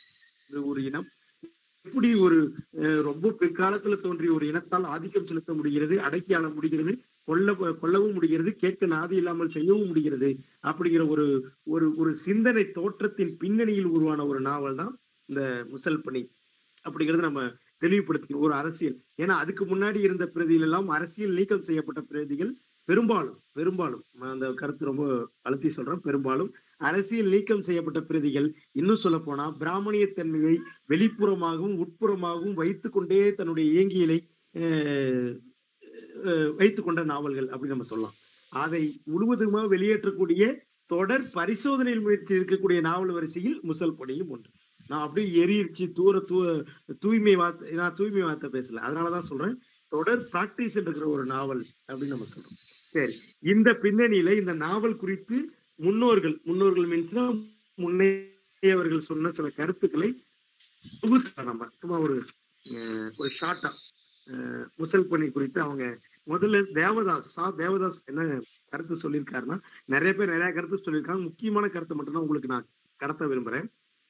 ஒரு இனம் எப்படி ஒரு அஹ், ரொம்ப பிற்காலத்துல தோன்றிய ஒரு இனத்தால் ஆதிக்கம் செலுத்த முடிகிறது, அடக்கி ஆள முடிகிறது, கொல்ல கொல்லவும் முடிகிறது, கேட்க நாதி இல்லாமல் செய்யவும் முடிகிறது அப்படிங்கிற ஒரு ஒரு ஒரு சிந்தனை தோற்றத்தின் பின்னணியில் உருவான ஒரு நாவல் தான் இந்த முசல் பணி அப்படிங்கிறது நம்ம தெளிவுபடுத்திக்கணும். ஒரு அரசியல், ஏன்னா அதுக்கு முன்னாடி இருந்த பிரதிகள் எல்லாம் அரசியல் நீக்கம் செய்யப்பட்ட பிரதிகள். பெரும்பாலும் பெரும்பாலும் நான் அந்த கருத்து ரொம்ப அழுத்தி சொல்றேன், பெரும்பாலும் அரசியல் நீக்கம் செய்யப்பட்ட பிரதிகள். இன்னும் சொல்ல போனா பிராமணிய தன்மையை வெளிப்புறமாகவும் உட்புறமாகவும் வைத்துக் கொண்டே தன்னுடைய இயங்கியலை அஹ், அஹ், வைத்துக் கொண்ட நாவல்கள் அப்படின்னு நம்ம சொல்லலாம். அதை முழுவதுமா வெளியேற்றக்கூடிய தொடர் பரிசோதனையில் முயற்சி இருக்கக்கூடிய நாவல் வரிசையில் முசல் பணியும் ஒன்று. நான் அப்படியே எரியிடுச்சு தூர தூ தூய்மை வார்த்தை, நான் தூய்மை வார்த்தை பேசல, அதனாலதான் சொல்றேன் தொடர் பிராக்டிஸ் இருக்கிற ஒரு நாவல் அப்படின்னு நம்ம சொல்றோம். சரி, இந்த பின்னணியில இந்த நாவல் குறித்து முன்னோர்கள் முன்னோர்கள் மீன்ஸ்னா முன்னையவர்கள் சொன்ன சில கருத்துக்களை தொகுக்கலாம். நம்ம சும்மா ஒரு அஹ், ஒரு ஷார்ட்டா முசல் பணி குறித்து அவங்க முதல்ல தேவதாஸ் சா தேவதாஸ் என்ன கருத்து சொல்லியிருக்காருன்னா, நிறைய பேர் நிறைய கருத்து சொல்லியிருக்காங்க, முக்கியமான கருத்தை மட்டும்தான் உங்களுக்கு நான் கடத்த விரும்புறேன்.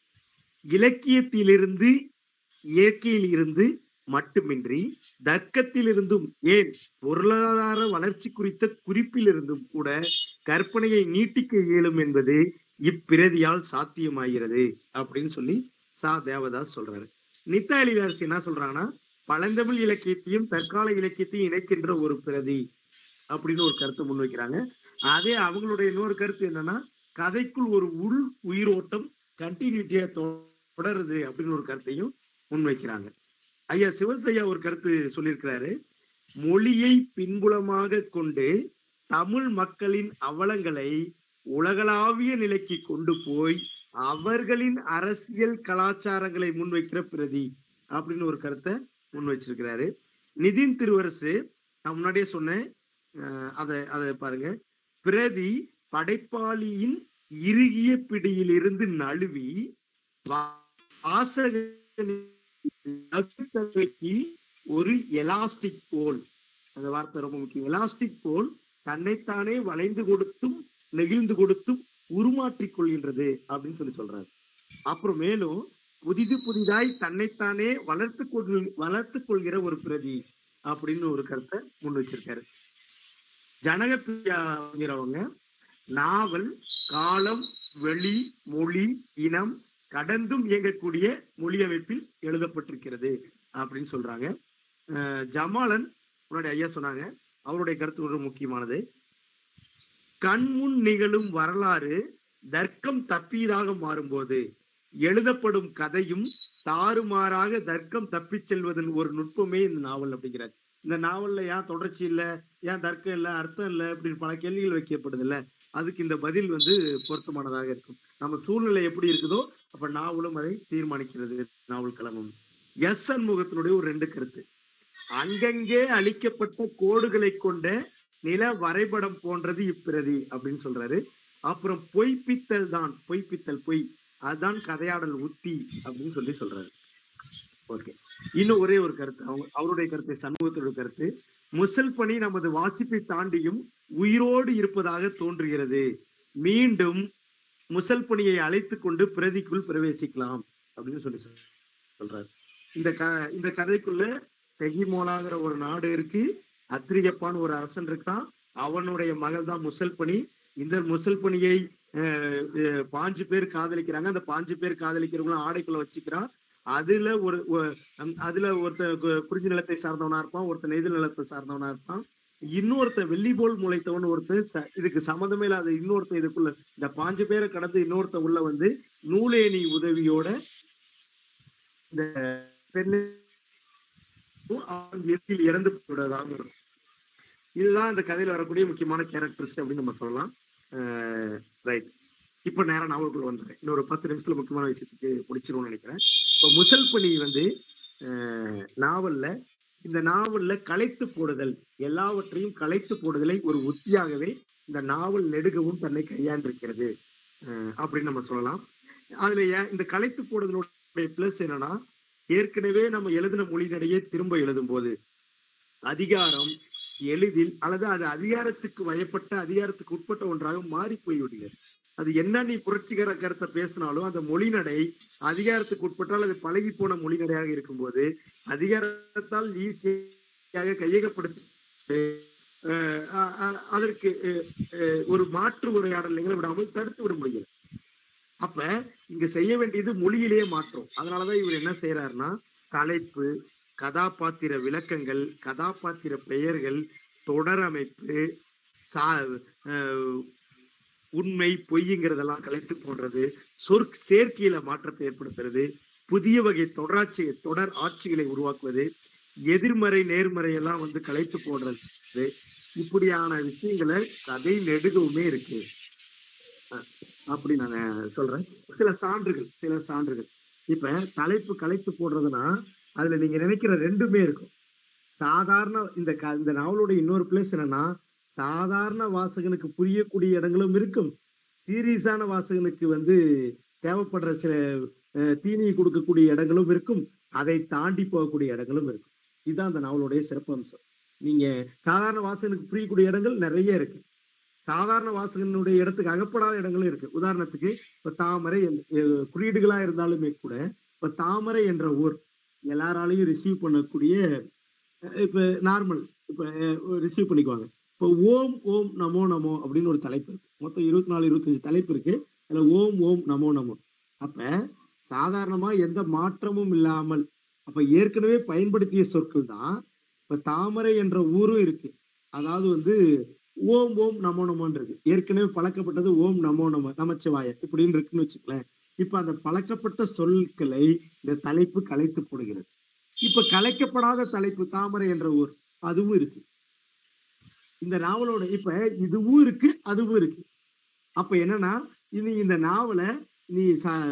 இலக்கியத்திலிருந்து இயற்கையில் இருந்து மட்டுமின்றி தர்க்கத்திலிருந்தும், ஏன் பொருளாதார வளர்ச்சி குறித்த குறிப்பிலிருந்தும் கூட கற்பனையை நீட்டிக்க இயலும் என்பது இப்பிரதியால் சாத்தியமாகிறது அப்படின்னு சொல்லி சா தேவதாஸ் சொல்றாரு. நித்தா எலிவாரிசு என்ன சொல்றாங்கன்னா, பழந்தமிழ் இலக்கியத்தையும் தற்கால இலக்கியத்தையும் இணைக்கின்ற ஒரு பிரதி அப்படின்னு ஒரு கருத்தை முன்வைக்கிறாங்க. அதே அவங்களுடைய இன்னொரு கருத்து என்னன்னா, கதைக்குள் ஒரு உள் உயிரோட்டம் கண்டினியூட்டியா தொடருது அப்படின்னு ஒரு கருத்தையும் முன்வைக்கிறாங்க. ஐயா சிவசையா ஒரு கருத்து சொல்லியிருக்கிறாரு. மொழியை பின்புலமாக கொண்டு தமிழ் மக்களின் அவலங்களை உலகளாவிய நிலைக்கு கொண்டு போய் அவர்களின் அரசியல் கலாச்சாரங்களை முன்வைக்கிற பிரதி அப்படின்னு ஒரு கருத்தை முன் வச்சிருக்கிறாரு. நிதின் திருவரசு, நான் முன்னாடியே சொன்னேன், அஹ் அதை அதை பாருங்க. பிரதி படைப்பாளியின் இறுகிய பிடியில் இருந்து நழுவி வாசகனுக்கு ஒரு எலாஸ்டிக் போல், அந்த வார்த்தை ரொம்ப முக்கியம், எலாஸ்டிக் போல் தன்னைத்தானே வளைந்து கொடுத்தும் நெகிழ்ந்து கொடுத்தும் உருமாற்றிக் கொள்கின்றது அப்படின்னு சொல்லி சொல்றாரு. அப்புறம் மேலும் புதிது புதிதாய் தன்னைத்தானே வளர்த்து கொள் வளர்த்து கொள்கிற ஒரு பிரதி அப்படின்னு ஒரு கருத்தை முன் வச்சிருக்காரு. ஜனகப்பிரியாங்கிறவங்க நாவல் காலம், வெளி, மொழி, இனம் கடந்தும் இயங்கக்கூடிய மொழி அமைப்பில் எழுதப்பட்டிருக்கிறது அப்படின்னு சொல்றாங்க. அஹ் ஜமாலன் முன்னாடி ஐயா சொன்னாங்க, அவருடைய கருத்து ஒரு முக்கியமானது. கண்முன் நிகழும் வரலாறு தர்க்கம் தப்பியதாக மாறும்போது எழுதப்படும் கதையும் தாறுமாறாக தர்க்கம் தப்பிச் செல்வதன் ஒரு நுட்பமே இந்த நாவல் அப்படிங்கிறார். இந்த நாவல்ல ஏன் தொடர்ச்சி இல்ல, ஏன் தர்க்கம் இல்ல, அர்த்தம் இல்ல, அப்படின்னு பல கேள்விகள் வைக்கப்படுது இல்ல, அதுக்கு இந்த பதில் வந்து பொருத்தமானதாக இருக்கும். நம்ம சூழ்நிலை எப்படி இருக்குதோ அப்ப நாவலும் அதை தீர்மானிக்கிறது. நாவல் களமும் எஸ் சண்முகத்தினுடைய ஒரு ரெண்டு கருத்து. அங்கங்கே அளிக்கப்பட்ட கோடுகளை கொண்ட நில வரைபடம் போன்றது இப்பிரதி அப்படின்னு சொல்றாரு. அப்புறம் பொய்ப்பித்தல் தான், பொய்ப்பித்தல் பொய் அதுதான் கதையாடல் உத்தி அப்படின்னு சொல்லி சொல்றாரு. ஓகே, இன்னும் ஒரே ஒரு கருத்து, அவங்க அவருடைய கருத்து, சண்முகத்தோட கருத்து. முசல் பணி நமது வாசிப்பை தாண்டியும் உயிரோடு இருப்பதாக தோன்றுகிறது. மீண்டும் முசல் பணியை அழைத்து கொண்டு பிரதிக்குள் பிரவேசிக்கலாம் அப்படின்னு சொல்லி சொல்றாரு. இந்த க இந்த கதைக்குள்ள தெகிமோலாங்கிற ஒரு நாடு இருக்கு, அத்திரியப்பான்னு ஒரு அரசன் இருக்கான், அவனுடைய மகள் தான் முசல் பணி. இந்த முசல் பணியை பாஞ்சு பேர் காதலிக்கிறாங்க, அந்த பாஞ்சு பேர் காதலிக்கிறவங்களும் ஆடைக்குள்ள வச்சுக்கிறான். அதுல ஒரு அதுல ஒருத்தர் குறிஞ்சி நிலத்தை சார்ந்தவனா இருப்பான், ஒருத்தர் நெய்தல் நிலத்தை சார்ந்தவனா இருப்பான், இன்னொருத்தர் வெள்ளி போல் முளைத்தவன் ஒருத்தர், இதுக்கு சம்மந்தமே இல்லாத இன்னொருத்தர் இதுக்குள்ள இந்த பாஞ்சு பேரை கடந்து இன்னொருத்தர் உள்ள வந்து நூலேணி உதவியோட இந்த பெண்ணை இறந்து போடுறதாக இருக்கும். இதுதான் இந்த கதையில வரக்கூடிய முக்கியமான கேரக்டர்ஸ் அப்படின்னு நம்ம சொல்லலாம். ரைட், இப்ப நேரம் நாவலுக்குள்ள வந்துடுறேன். இன்னொரு பத்து நிமிஷத்துல முக்கியமான விஷயத்துக்கு முடிச்சிருவோம்னு நினைக்கிறேன். இப்போ முசல் பணி வந்து அஹ் நாவல்ல இந்த நாவல்ல கலைத்து போடுதல், எல்லாவற்றையும் கலைத்து போடுதலை ஒரு உத்தியாகவே இந்த நாவல் நெடுகவும் தன்னை கையாண்டிருக்கிறது அஹ் அப்படின்னு நம்ம சொல்லலாம். அதுல ஏன் இந்த கலைத்து போடுதலுடைய பிளஸ் என்னன்னா, ஏற்கனவே நம்ம எழுதின மொழிநடையே திரும்ப எழுதும் போது அதிகாரம் எளிதில் அல்லது அது அதிகாரத்துக்கு வயப்பட்ட அதிகாரத்துக்கு உட்பட்ட ஒன்றாக மாறி போய்விடுகிறது. அது என்ன நீ புரட்சிகர கருத்தை பேசினாலும் அந்த மொழிநடை அதிகாரத்துக்கு உட்பட்டால் அது பழகி போன மொழிநடையாக இருக்கும்போது அதிகாரத்தால் ஈஸியாக கையகப்படுத்தி அஹ் அஹ் அஹ் அதற்கு அஹ் அஹ் ஒரு மாற்று உரையாடல்களை விடாமல் தடுத்து விட முடியும். அப்ப இங்க செய்ய வேண்டியது மொழியிலேயே மாற்றம். அதனாலதான் இவர் என்ன செய்யறாருன்னா, தலைப்பு, கதாபாத்திர விளக்கங்கள், கதாபாத்திர பெயர்கள், தொடர் அமைப்பு, சா அஹ் உண்மை பொய்ங்கிறதெல்லாம் கலைத்து போடுறது, சொற் சேர்க்கையில மாற்றத்தை ஏற்படுத்துறது, புதிய வகை தொடராட்சி தொடர் ஆட்சிகளை உருவாக்குவது, எதிர்மறை நேர்மறை எல்லாம் வந்து கலைத்து போடுறது, இப்படியான விஷயங்களை கதை நெடுகவுமே இருக்கு அப்படி நான் சொல்றேன். சில சான்றுகள் சில சான்றுகள் இப்ப தலைப்பு கலைத்து போடுறதுன்னா அதுல நீங்க நினைக்கிற ரெண்டுமே இருக்கும். சாதாரண இந்த க இந்த நாவலோட இன்னொரு பிளேஸ் என்னன்னா, சாதாரண வாசகனுக்கு புரியக்கூடிய இடங்களும் இருக்கும், சீரியஸான வாசகனுக்கு வந்து தேவைப்படுற சில அஹ், தீனியை கொடுக்கக்கூடிய இடங்களும் இருக்கும், அதை தாண்டி போகக்கூடிய இடங்களும் இருக்கும். இதுதான் அந்த நாவலுடைய சிறப்பு அம்சம். நீங்க சாதாரண வாசகனுக்கு புரியக்கூடிய இடங்கள் நிறைய இருக்கு, சாதாரண வாசகனுடைய இடத்துக்கு அகப்படாத இடங்களும் இருக்கு. உதாரணத்துக்கு இப்ப தாமரை அஹ், குறியீடுகளா இருந்தாலுமே கூட இப்ப தாமரை என்ற ஊர் எல்லாராலையும் ரிசீவ் பண்ணக்கூடிய இப்ப நார்மல் இப்ப ரிசீவ் பண்ணிக்குவாங்க. இப்போ ஓம் ஓம் நமோ நமோ அப்படின்னு ஒரு தலைப்பு இருக்கு. மொத்தம் இருபத்தி நாலு இருபத்தஞ்சு தலைப்பு இருக்கு. அதுல ஓம் ஓம் நமோ நமோ. அப்ப சாதாரணமா எந்த மாற்றமும் இல்லாமல் அப்ப ஏற்கனவே பயன்படுத்திய சொற்கள் தான். இப்ப தாமரை என்ற ஊரும் இருக்கு. அதாவது வந்து ஓம் ஓம் நமோ நமோன்னு இருக்கு. ஏற்கனவே பழக்கப்பட்டது ஓம் நமோ நம நமச்சிவாய இப்படின்னு இருக்குன்னு வச்சுக்கலேன். இப்ப அந்த பழக்கப்பட்ட சொற்களை இந்த தலைப்பு கலைத்து போடுகிறது. இப்ப கலைக்கப்படாத தலைப்பு தாமரை என்ற ஊர் அதுவும் இருக்கு இந்த நாவலோட. இப்ப இதுவும் இருக்கு அதுவும் இருக்கு. அப்ப என்னன்னா, இனி இந்த நாவலை நீ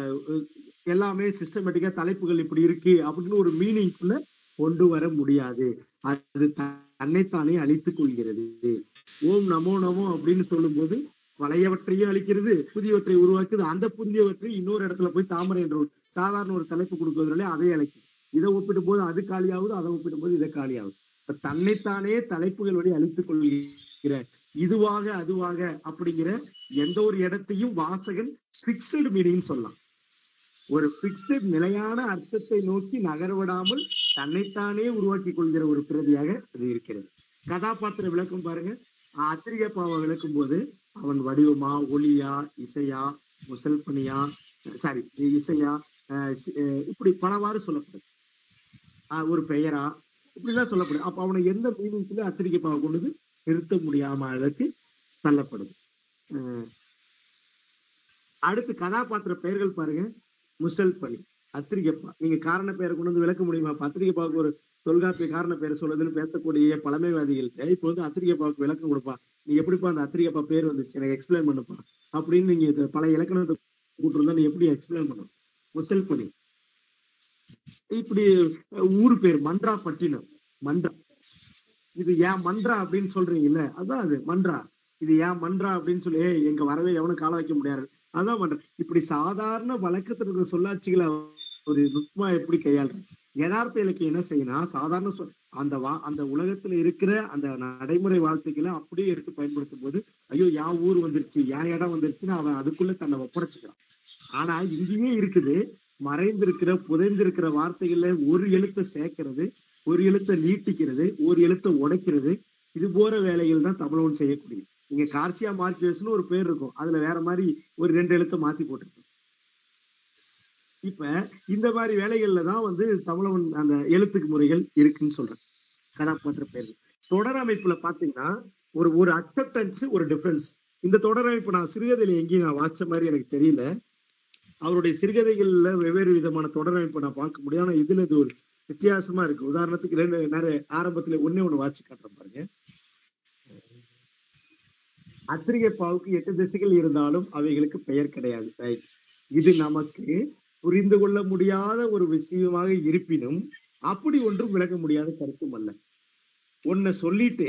எல்லாமே சிஸ்டமேட்டிக்கா தலைப்புகள் இப்படி இருக்கு அப்படின்னு ஒரு மீனிங்குள்ள கொண்டு வர முடியாது. அது தன்னைத்தானே அழித்துக் கொள்கிறது. ஓம் நமோ நமோ அப்படின்னு சொல்லும் போது பழையவற்றையும் அழிக்கிறது, புதியவற்றை உருவாக்குது. அந்த புதியவற்றை இன்னொரு இடத்துல போய் தாமரை என்ற ஒரு சாதாரண ஒரு தலைப்பு கொடுக்கறதுனாலே அதை அழைக்கும். இதை ஒப்பிடும் போது அது காலியாகுது, அதை ஒப்பிடும் போது இதை காலியாகுது. தன்னைத்தானே தலைப்புகள் வழி அழித்துக் கொள்கிற இதுவாக அதுவாக அப்படிங்கிற எந்த ஒரு இடத்தையும் வாசகன் பிக்சடு மீனிங் சொல்லலாம். ஒரு பிக்சட் நிலையான அர்த்தத்தை நோக்கி நகர்விடாமல் தன்னைத்தானே உருவாக்கி கொள்கிற ஒரு பிரதியாக அது இருக்கிறது. கதாபாத்திர விளக்கம் பாருங்க. அத்திரிகப்பாவை விளக்கும் போது அவன் வடிவமா, ஒளியா, இசையா, முசல்பனியா, சாரி இசையா, இப்படி பலவாறு சொல்லப்படுது. ஒரு பெயரா இப்படிலாம் சொல்லப்படுது. அப்ப அவனை எந்த மீனிங்ல அத்திரிகப்பாவை கொண்டு நிறுத்த முடியாம அளவுக்கு தள்ளப்படுது. அடுத்து கதாபாத்திர பெயர்கள் பாருங்க. முசல்பனி, அத்திரிகப்பா. நீங்க காரண பெயரை கொண்டு வந்து விளக்க முடியுமா? அத்திரிகப்பாவுக்கு ஒரு தொல்காப்பிய காரண பெயர் சொல்லுதுன்னு பேசக்கூடிய பழமைவாதிகள்கிட்ட இப்ப வந்து அத்திரிகப்பாவுக்கு விளக்கம் கொடுப்பா, நீ எப்படிப்பா அந்த அத்திரிகப்பா பேர் வந்துச்சு எனக்கு எக்ஸ்பிளைன் பண்ணுப்பா அப்படின்னு நீங்க பல இலக்கணத்தை கூட்டிருந்தா நீ எப்படி எக்ஸ்பிளைன் பண்ணும்? முசல்பனி. இப்படி ஊரு பேர் மன்றா பட்டினம், மன்றா. இது ஏன் மன்றா அப்படின்னு சொல்றீங்கல்ல, அதான் அது மன்றா. இது ஏன் மன்றா அப்படின்னு சொல்லி எங்க வரவே எவனும் கால வைக்க முடியாது, அதான் மன்றா. இப்படி சாதாரண வழக்கத்தில் இருக்கிற சொல்லாட்சிகளை ஒரு நுட்பமா எப்படி கையாளுற? யதார்த்த இலக்கியம் என்ன செய்யணும், சாதாரண சொல் அந்த வா அந்த உலகத்துல இருக்கிற அந்த நடைமுறை வார்த்தைகளை அப்படியே எடுத்து பயன்படுத்தும் போது ஐயோ என் ஊர் வந்துருச்சு, என் இடம் வந்துருச்சுன்னு அவன் அதுக்குள்ள தன்னை ஒப்படைச்சுக்கிறான். ஆனா இங்கேயே இருக்குது மறைந்திருக்கிற புதைந்திருக்கிற வார்த்தைகள்ல ஒரு எழுத்தை சேர்க்கிறது, ஒரு எழுத்தை நீட்டிக்கிறது, ஒரு எழுத்தை உடைக்கிறது, இது போற வேலைகள் தான் தமிழவன் செய்யக்கூடிய. நீங்க கார்சியா மார்க்வேஸ்னு ஒரு பேர் இருக்கும், அதுல வேற மாதிரி ஒரு ரெண்டு எழுத்தை மாத்தி போட்டிருக்கோம். இப்ப இந்த மாதிரி வேலைகள்ல தான் வந்து தமிழவன் அந்த எழுத்துக்கு முறைகள் இருக்குன்னு சொல்றேன். கதாபாத்திர பேர்கள் தொடர் அமைப்புல பாத்தீங்கன்னா ஒரு ஒரு அக்செப்டன்ஸ், ஒரு டிஃபரன்ஸ். இந்த தொடர் அமைப்பு நான் சிறுகதையில எங்கேயும் நான் வாட்ச மாதிரி எனக்கு தெரியல. அவருடைய சிறுகதைகள்ல வெவ்வேறு விதமான தொடர் அமைப்பு நான் பார்க்க முடியும். ஆனா இதுல இது ஒரு வித்தியாசமா இருக்கு. உதாரணத்துக்கு ரெண்டு நிறைய ஆரம்பத்துல ஒன்னே ஒண்ணு வாட்சி காட்டுறேன் பாருங்க. அத்திரிகைப்பாவுக்கு எட்டு திசைகள் இருந்தாலும் அவைகளுக்கு பெயர் கிடையாது. ரைட். இது நமக்கு புரிந்து கொள்ள முடியாத ஒரு விஷயமாக இருப்பினும் அப்படி ஒன்றும் விளக்க முடியாத கருத்தும் அல்ல. ஒன்ன சொல்லிட்டு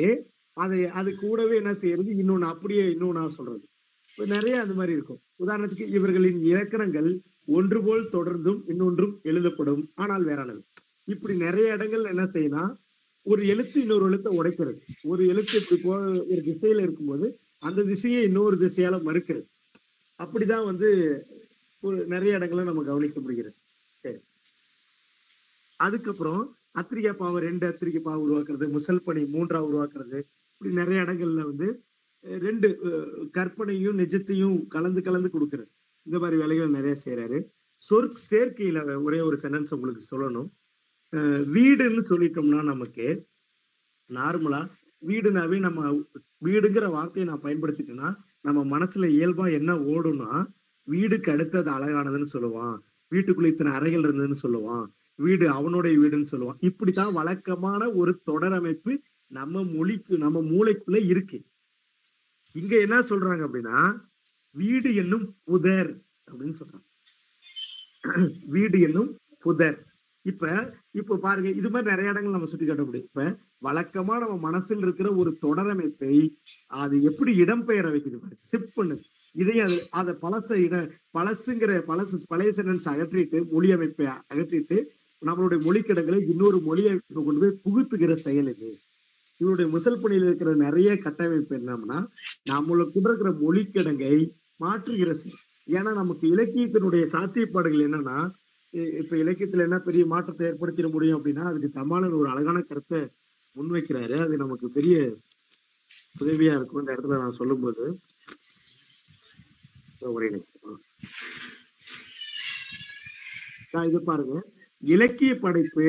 அதை அது கூடவே என்ன செய்யறது, இன்னொன்னு அப்படியே இன்னொன்னா சொல்றது. இப்ப நிறைய அந்த மாதிரி இருக்கும். உதாரணத்துக்கு இவர்களின் இலக்கணங்கள் ஒன்று போல் தொடர்ந்தும் இன்னொன்றும் எழுதப்படும், ஆனால் வேறானது. இப்படி நிறைய இடங்கள்ல என்ன செய்யலாம், ஒரு எழுத்து இன்னொரு எழுத்தை உடைக்கிறது. ஒரு எழுத்து இப்படி போ ஒரு திசையில இருக்கும்போது அந்த திசையை இன்னொரு திசையால மறுக்கிறது. அப்படிதான் வந்து ஒரு நிறைய இடங்கள்ல நம்ம கவனிக்க முடிகிறது. சரி. அதுக்கப்புறம் அத்திரிகை பாவை ரெண்டு அத்திரிகை பாவை உருவாக்குறது, முசல் பணி மூன்றா உருவாக்குறது, இப்படி நிறைய இடங்கள்ல வந்து அஹ், ரெண்டு அஹ், கற்பனையும் நிஜத்தையும் கலந்து கலந்து கொடுக்கிறது. இந்த மாதிரி வேலைகள் நிறைய செய்யறாரு. சொற் சேர்க்கையில ஒரே ஒரு சென்டென்ஸ் உங்களுக்கு சொல்லணும். அஹ், வீடுன்னு சொல்லிட்டோம்னா நமக்கு நார்மலா வீடுனாவே நம்ம வீடுங்கிற வார்த்தையை நான் பயன்படுத்திட்டேன்னா நம்ம மனசுல இயல்பா என்ன ஓடும்னா, வீடுக்கு அடுத்தது அழகானதுன்னு சொல்லுவான், வீட்டுக்குள்ள இத்தனை அறைகள் இருந்ததுன்னு சொல்லுவான், வீடு அவனுடைய வீடுன்னு சொல்லுவான். இப்படித்தான் வழக்கமான ஒரு தொடரமைப்பு நம்ம மொழிக்கு நம்ம மூளைக்குள்ள இருக்கு. இங்க என்ன சொல்றாங்க அப்படின்னா, வீடு என்னும் புதர் அப்படின்னு சொல்றாங்க. வீடு என்னும் புதர். இப்ப இப்ப பாருங்க, இது மாதிரி நிறைய இடங்கள் நம்ம சுட்டி காட்ட முடியும். இப்ப வழக்கமா நம்ம மனசில் இருக்கிற ஒரு தொடரமைப்பை அது எப்படி இடம்பெயர வைக்குது பாருங்க, ஷிஃப்ட் பண்ணுது. இதையும் அது அதை பழச இட பழசுங்கிற பழசு பழைய சென்டென்ஸ் அகற்றிட்டு மொழி அமைப்பை அகற்றிட்டு நம்மளுடைய மொழிக்கிடங்களை இன்னொரு மொழி அமைப்பை கொண்டு போய் புகுத்துகிற செயல் இது. இவருடைய முசல் பணியில் இருக்கிற நிறைய கட்டமைப்பு என்னன்னா, நம்மளுக்கு இருக்கிற மொழிக்கிடங்கை மாற்றுகிற செயல். ஏன்னா நமக்கு இலக்கியத்தினுடைய சாத்தியப்பாடுகள் என்னன்னா, இ- இப்ப இலக்கியத்துல என்ன பெரிய மாற்றத்தை ஏற்படுத்திட முடியும் அப்படின்னா, அதுக்கு தமாலன் ஒரு அழகான கருத்தை முன்வைக்கிறாரு. அது நமக்கு பெரிய உதவியா இருக்கும் இந்த இடத்துல நான் சொல்லும்போது. ஒரே நிமிஷம். நான் இது பாருங்க, இலக்கிய படைப்பு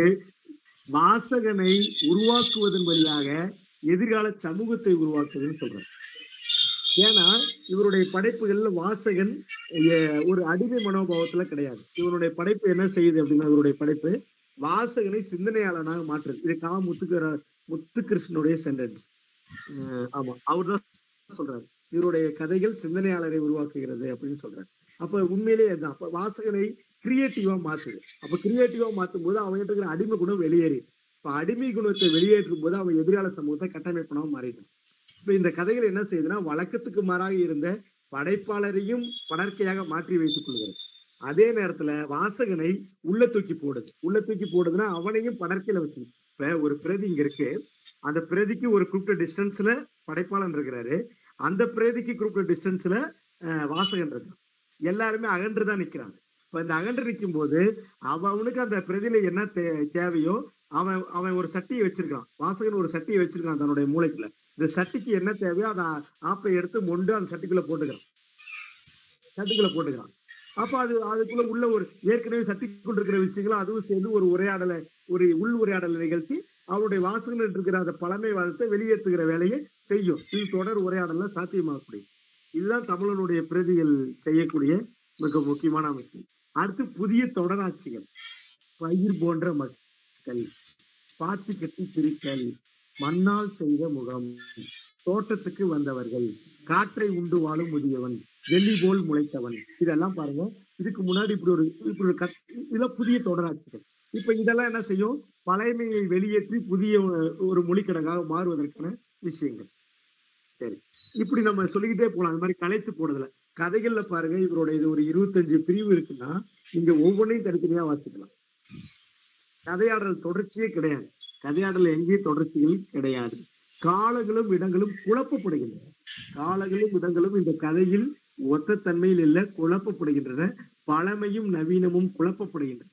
வாசகனை உருவாக்குவதன் வழியாக எதிர்கால சமூகத்தை உருவாக்குதுன்னு சொல்றாரு. ஏன்னா இவருடைய படைப்புகள்ல வாசகன் அஹ், ஒரு அடிமை மனோபாவத்துல கிடையாது. இவருடைய படைப்பு என்ன செய்யுது அப்படின்னா, இவருடைய படைப்பு வாசகனை சிந்தனையாளனாக மாற்றுது. இது கா முத்துக்கிற முத்துகிருஷ்ணனுடைய சென்டென்ஸ். ஆமா, அவர்தான் சொல்றாரு, இவருடைய கதைகள் சிந்தனையாளரை உருவாக்குகிறது அப்படின்னு சொல்றாரு. அப்ப உண்மையிலேயே அதுதான். அப்ப வாசகனை கிரியேட்டிவா மாத்துது. அப்ப கிரியேட்டிவா மாத்தும் போது அவன்கிட்ட இருக்கிற அடிமை குணம் வெளியேறி, இப்ப அடிமை குணத்தை வெளியேற்றும் போது அவன் எதிர்கால சமூகத்தை கட்டமைப்பனாக மாறிடும். இப்ப இந்த கதைகள் என்ன செய்யுதுன்னா, வழக்கத்துக்கு மாறாக இருந்த படைப்பாளரையும் படற்கையாக மாற்றி வைத்துக் கொள்கிறது. அதே நேரத்துல வாசகனை உள்ள தூக்கி போடுது. உள்ள தூக்கி போடுதுன்னா அவனையும் படற்கையில வச்சு, இப்ப ஒரு பிரதி இங்க இருக்கு, அந்த பிரதிக்கு ஒரு குறிப்பிட்ட டிஸ்டன்ஸ்ல படைப்பாளன் இருக்கிறாரு, அந்த பிரதிக்கு குறிப்பிட்ட டிஸ்டன்ஸ்ல வாசகன் இருக்கான். எல்லாருமே அகன்றுதான் நிக்கிறாங்க. இப்ப இந்த அகன்று நிற்கும் போது அவ அவனுக்கு அந்த பிரதியில என்ன தே- தேவையோ அவன் அவன் ஒரு சட்டியை வச்சிருக்கான். வாசகன் ஒரு சட்டியை வச்சிருக்கான் தன்னுடைய மூளைக்குள்ள. இந்த சட்டிக்கு என்ன தேவையோ அதை ஆப்பை எடுத்து மொண்டு அந்த சட்டிக்குள்ள போட்டுக்கிறான். சட்டிக்குள்ள போட்டுக்கிறான். அப்ப அது அதுக்குள்ள உள்ள ஒரு ஏற்கனவே சட்டிக்குள்ள இருக்கிற விஷயங்களும் அதுவும் சேர்ந்து ஒரு உரையாடலை, ஒரு உள் உரையாடலை நிகழ்த்தி அவருடைய வாசகன் இருக்கிற அந்த பழமைவாதத்தை வெளியேற்றுகிற வேலையை செய்யும். இது தொடர் உரையாடல சாத்தியமாகக்கூடிய. இதுதான் தமிழனுடைய பிரதிகள் செய்யக்கூடிய மிக முக்கியமான விஷயம். அடுத்து புதிய தொடராட்சிகள். பயிர் போன்ற மக்கள், பாத்தி கட்டி பிரித்தல், மண்ணால் செய்த முகம், தோட்டத்துக்கு வந்தவர்கள், காற்றை உண்டு வாழும் முதியவன், வெள்ளி போல் முளைத்தவன், இதெல்லாம் பாருங்க. இதுக்கு முன்னாடி இப்படி ஒரு இப்படி ஒரு கட் இதெல்லாம் புதிய தொடராட்சிகள். இப்ப இதெல்லாம் என்ன செய்யும், பழைமையை வெளியேற்றி புதிய ஒரு மொழிக்கிடங்காக மாறுவதற்கான விஷயங்கள். சரி, இப்படி நம்ம சொல்லிக்கிட்டே போலாம். அந்த மாதிரி கலைத்து போடுறதுல கதைகள்ல பாருங்க, இவருடைய இது ஒரு இருபத்தஞ்சு பிரிவு இருக்குன்னா நீங்க ஒவ்வொன்றையும் தனித்தனியா வாசிக்கலாம். கதையாடல் தொடர்ச்சியே கிடையாது. கதையாடல் எங்கேயும் தொடர்ச்சிகள் கிடையாது. காலங்களும் இடங்களும் குழப்பப்படுகின்றன. காலங்களும் இடங்களும் இந்த கதையில் ஒத்த தன்மையில் இல்ல, குழப்பப்படுகின்றன. பழமையும் நவீனமும் குழப்பப்படுகின்றன.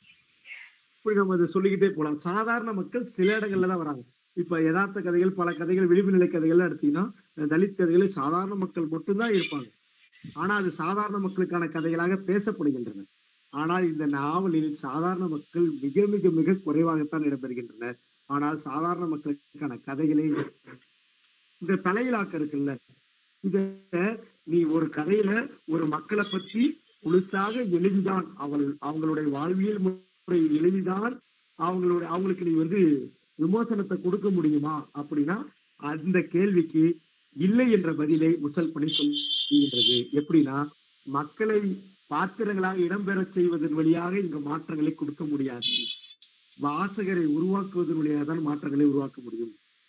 இப்படி நம்ம அதை சொல்லிக்கிட்டே போலாம். சாதாரண மக்கள் சில இடங்கள்ல தான் வராங்க. இப்ப யதார்த்த கதைகள், பல கதைகள், விளிம்பு நிலை கதைகள் எடுத்தீங்கன்னா, தலித் கதைகள் சாதாரண மக்கள் மட்டும்தான் இருப்பாங்க. ஆனா அது சாதாரண மக்களுக்கான கதைகளாக பேசப்படுகின்றன. ஆனால் இந்த நாவலில் சாதாரண மக்கள் மிக மிக மிக குறைவாகத்தான் இடம்பெறுகின்றனர். ஆனால் சாதாரண மக்களுக்கான கதைகளே இல்லை. இந்த தலையிலாக்க இருக்குல்ல, இத நீ ஒரு கதையில ஒரு மக்களை பத்தி முழுசாக எழுதிதான், அவள் அவங்களுடைய வாழ்வியல் முறை எழுதிதான் அவங்களுடைய அவங்களுக்கு நீ வந்து விமர்சனத்தை கொடுக்க முடியுமா அப்படின்னா, அந்த கேள்விக்கு இல்லை என்ற பதிலை முசல் பணி சொல்கின்றது. எப்படின்னா, மக்களை பாத்திரங்களாக இடம்பெறச் செய்வதன் வழியாக இங்க மாற்றங்களை கொடுக்க முடியாது. வாசகரை உருவாக்குவதன் வழியாக தான் மாற்றங்களை உருவாக்க முடியும்.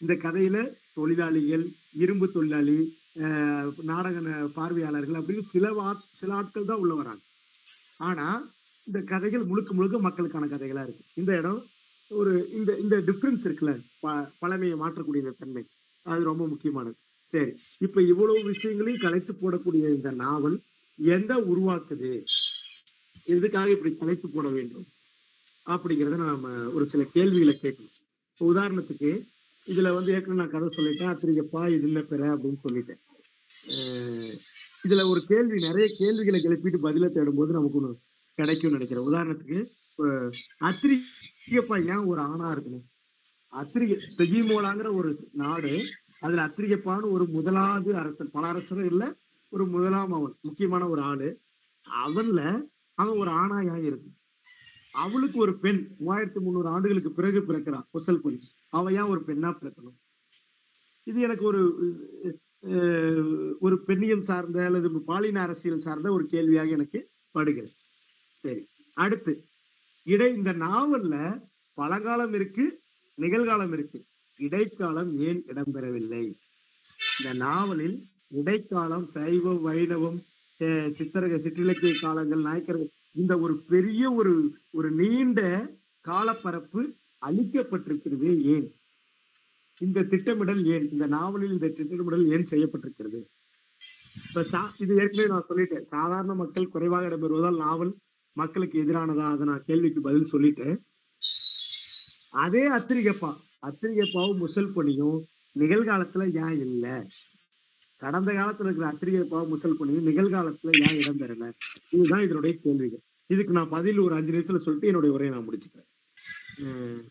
இந்த கதையில தொழிலாளிகள், இரும்பு தொழிலாளி, அஹ் நாடக ந- பார்வையாளர்கள் அப்படின்னு சில வா சில ஆட்கள் தான் உள்ள வராங்க. ஆனா இந்த கதைகள் முழுக்க முழுக்க மக்களுக்கான கதைகளா இருக்கு. இந்த இடம் ஒரு இந்த இந்த டிஃபரன்ஸ் இருக்குல்ல, ப- பழமையை மாற்றக்கூடிய இந்த தன்மை, அது ரொம்ப முக்கியமானது. சரி, இப்ப இவ்வளவு விஷயங்களையும் கலைத்து போடக்கூடிய இந்த நாவல் எந்த உருவாக்குது, எதுக்காக இப்படி கலைத்து போட வேண்டும் அப்படிங்கறத நாம ஒரு சில கேள்விகளை கேட்கணும். இப்ப உதாரணத்துக்கு இதுல வந்து ஏற்கனவே நான் கதை சொல்லிட்டேன், அத்திரிக்கப்பா இது இல்ல பெற அப்படின்னு சொல்லிட்டேன். அஹ் இதுல ஒரு கேள்வி, நிறைய கேள்விகளை எழுப்பிட்டு பதில தேடும் போது நமக்கு ஒண்ணு கிடைக்கும்னு நினைக்கிறேன். உதாரணத்துக்கு அஹ் அத்திரிக்கப்பா ஏன் ஒரு ஆணா இருக்கணும்? அத்திரிகை தெகிமோலாங்கிற ஒரு நாடு, அதுல அத்திரிகப்பான்னு ஒரு முதலாவது அரசன், பல அரசரும் இல்ல, ஒரு முதலாம் அவன் முக்கியமான ஒரு ஆளு, அவன்ல அவன் ஒரு ஆணா ஏன் இருக்கு? அவளுக்கு ஒரு பெண் மூவாயிரத்தி முந்நூறு ஆண்டுகளுக்கு பிறகு பிறக்கிறான் முசல் பொன், அவ ஏன் ஒரு பெண்ணா பிறக்கணும்? இது எனக்கு ஒரு அஹ், ஒரு பெண்ணியம் சார்ந்த அல்லது பாலின அரசியல் சார்ந்த ஒரு கேள்வியாக எனக்கு படுகிறது. சரி, அடுத்து இடை இந்த நாவல்ல பழங்காலம் இருக்கு, நிகழ்காலம் இருக்கு, இடைக்காலம் ஏன் இடம்பெறவில்லை? இந்த நாவலில் இடைக்காலம், சைவம், வைணவம், அஹ் சித்திரக சிற்றிலக்கிய காலங்கள், நாயக்கர்கள், இந்த ஒரு பெரிய ஒரு ஒரு நீண்ட காலப்பரப்பு அளிக்கப்பட்டிருக்கிறது ஏன்? இந்த திட்டமிடல் ஏன்? இந்த நாவலில் இந்த திட்டமிடல் ஏன் செய்யப்பட்டிருக்கிறது? இப்ப சா இது ஏற்கனவே நான் சொல்லிட்டேன், சாதாரண மக்கள் குறைவாக இடம்பெறுவதால் நாவல் மக்களுக்கு எதிரானதா, அதை நான் கேள்விக்கு பதில் சொல்லிட்டேன். அதே அத்திரிகப்பா, அத்திரிகப்பாவும் முசல் பொன்னியும் நிகழ்காலத்துல ஏன் இல்ல? கடந்த காலத்துல இருக்கிற அத்திரிகப்பாவும் முசல் பொன்னியும் நிகழ்காலத்துல ஏன் இடம்பெறல? இதுதான் இதனுடைய கேள்விகள். இதுக்கு நான் பதில் ஒரு அஞ்சு நிமிஷத்துல சொல்லிட்டு என்னுடைய உரையை நான் முடிச்சுக்கிறேன். உம்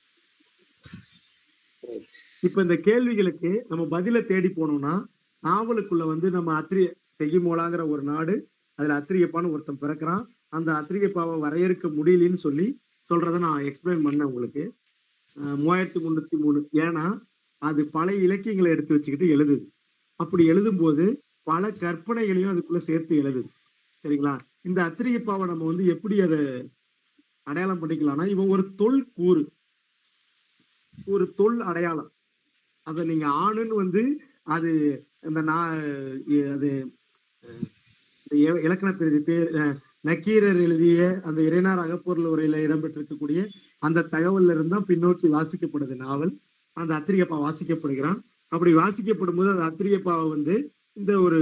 இப்ப இந்த கேள்விகளுக்கு நம்ம பதில தேடி போனோம்னா, நாவலுக்குள்ள வந்து நம்ம அத்திரிய தெகிமோலாங்கிற ஒரு நாடு, அதுல அத்திரியப்பான்னு ஒருத்தன் பிறக்கிறான், அந்த அத்திரியப்பாவை வரையறுக்க முடியலன்னு சொல்லி சொல்றதை நான் எக்ஸ்பிளைன் பண்ணேன் உங்களுக்கு. அஹ் மூவாயிரத்தி முன்னூத்தி மூணு, ஏன்னா அது பழைய இலக்கியங்களை எடுத்து வச்சுக்கிட்டு எழுதுது. அப்படி எழுதும்போது பல கற்பனைகளையும் அதுக்குள்ள சேர்த்து எழுதுது. சரிங்களா? இந்த அத்திரியப்பாவை நம்ம வந்து எப்படி அதை அடையாளம் பண்ணிக்கலாம்னா, இவன் ஒரு தொல் கூறு, ஒரு தொல் அடையாளம். அதை நீங்க ஆணுன்னு வந்து அது இந்த நான் அது இந்த இல- இலக்கண பிரதி பேர் அஹ், நக்கீரர் எழுதிய அந்த இறைனார் அகப்பொருள் உரையில இடம்பெற்றிருக்கக்கூடிய அந்த தகவல்ல இருந்தா பின்னோக்கி வாசிக்கப்படுது நாவல். அந்த அத்திரியப்பா வாசிக்கப்படுகிறான். அப்படி வாசிக்கப்படும் போது அந்த அத்திரியப்பாவை வந்து இந்த ஒரு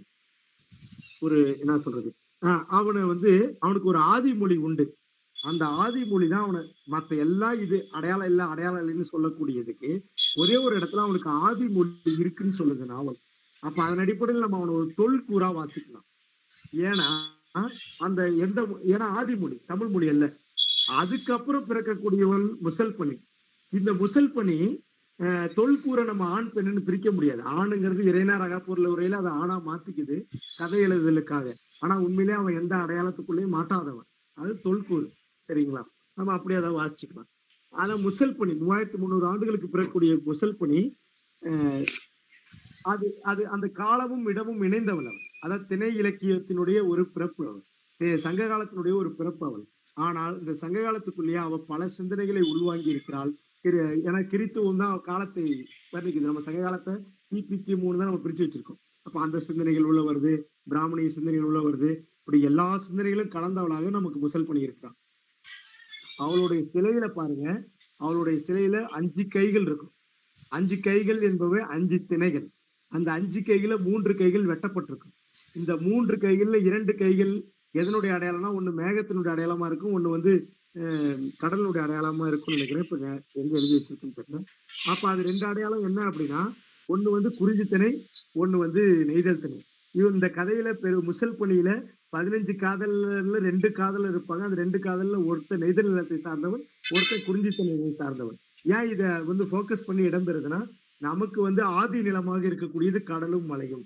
ஒரு என்ன சொல்றது, ஆஹ் அவனை வந்து அவனுக்கு ஒரு ஆதி மொழி உண்டு. அந்த ஆதி மொழி தான் அவனை மத்த எல்லாம் இது அடையாளம் இல்லை அடையாளம் இல்லைன்னு சொல்லக்கூடியதுக்கு ஒரே ஒரு இடத்துல அவனுக்கு ஆதி மொழி இருக்குன்னு சொல்லுது நாவல். அப்ப அதன் அடிப்படையில் நம்ம அவனை ஒரு தொல் கூறா வாசிக்கலாம். ஏன்னா அந்த எந்த மொ- ஏன்னா ஆதி மொழி தமிழ் மொழி அல்ல. அதுக்கப்புறம் பிறக்கக்கூடியவன் முசல் பணி. இந்த முசல் பணி அஹ், தொல்கூரை நம்ம ஆண் பெண்ணுன்னு பிரிக்க முடியாது. ஆணுங்கிறது இறைனார் அகப்பொருள் உரையில அதை ஆணா மாத்திக்குது கதை எழுதுதலுக்காக. ஆனா உண்மையிலே அவன் எந்த அடையாளத்துக்குள்ளேயும் மாட்டாதவன், அது தொல்கூறு. சரிங்களா? நம்ம அப்படியே அதை வாசிச்சுக்கலாம். ஆனா முசல் பணி மூவாயிரத்தி முந்நூறு ஆண்டுகளுக்கு பிறக்கக்கூடிய முசல் பணி, அஹ், அது அது அந்த காலமும் இடமும் இணைந்தவள் அவள். அதாவது திணை இலக்கியத்தினுடைய ஒரு பிறப்பு அவள், அஹ் சங்க காலத்தினுடைய ஒரு பிறப்பு அவள். ஆனால் இந்த சங்க காலத்துக்குள்ளேயே அவள் பல சிந்தனைகளை உள்வாங்கி இருக்கிறாள். கிரி- ஏன்னா கிறித்துவம் தான் அவ காலத்தை வர்ணிக்குது. நம்ம சங்க காலத்தை கிபி மூணு தான் நம்ம பிரிச்சு வச்சிருக்கோம். அப்ப அந்த சிந்தனைகள் உள்ள வருது, பிராமணிய சிந்தனைகள் உள்ள வருது. இப்படி எல்லா சிந்தனைகளும் கலந்தவளாக நமக்கு முசல் பண்ணி இருக்கிறான். அவளுடைய சிலையில பாருங்க, அவளுடைய சிலையில அஞ்சு கைகள் இருக்கும். அஞ்சு கைகள் என்பவை அஞ்சு திணைகள். அந்த அஞ்சு கைகள மூன்று கைகள் வெட்டப்பட்டிருக்கும். இந்த மூன்று கைகள்ல இரண்டு கைகள் எதனுடைய அடையாளம்னா, ஒண்ணு மேகத்தினுடைய அடையாளமா இருக்கும், ஒண்ணு வந்து அஹ், கடலுடைய அடையாளமா இருக்கும்னு நினைக்கிறேன். இப்ப எ- எங்க எழுதி வச்சிருக்குன்னு தெரியல. அப்ப அது ரெண்டு அடையாளம் என்ன அப்படின்னா, ஒண்ணு வந்து குறிஞ்சி திணை, ஒண்ணு வந்து நெய்தல் திணை. இவன் இந்த கதையில பெரு முசல் பணியில பதினஞ்சு காதல்ல ரெண்டு காதலர் இருப்பாங்க. அந்த ரெண்டு காதல்ல ஒருத்தர் நெய்தல் நிலத்தை சார்ந்தவன், ஒருத்தர் குறிஞ்சி திணையை சார்ந்தவன். ஏன் இத வந்து ஃபோக்கஸ் பண்ணி இடம்பெறுதுன்னா, நமக்கு வந்து ஆதி நிலமாக இருக்கக்கூடியது கடலும் மலையும்.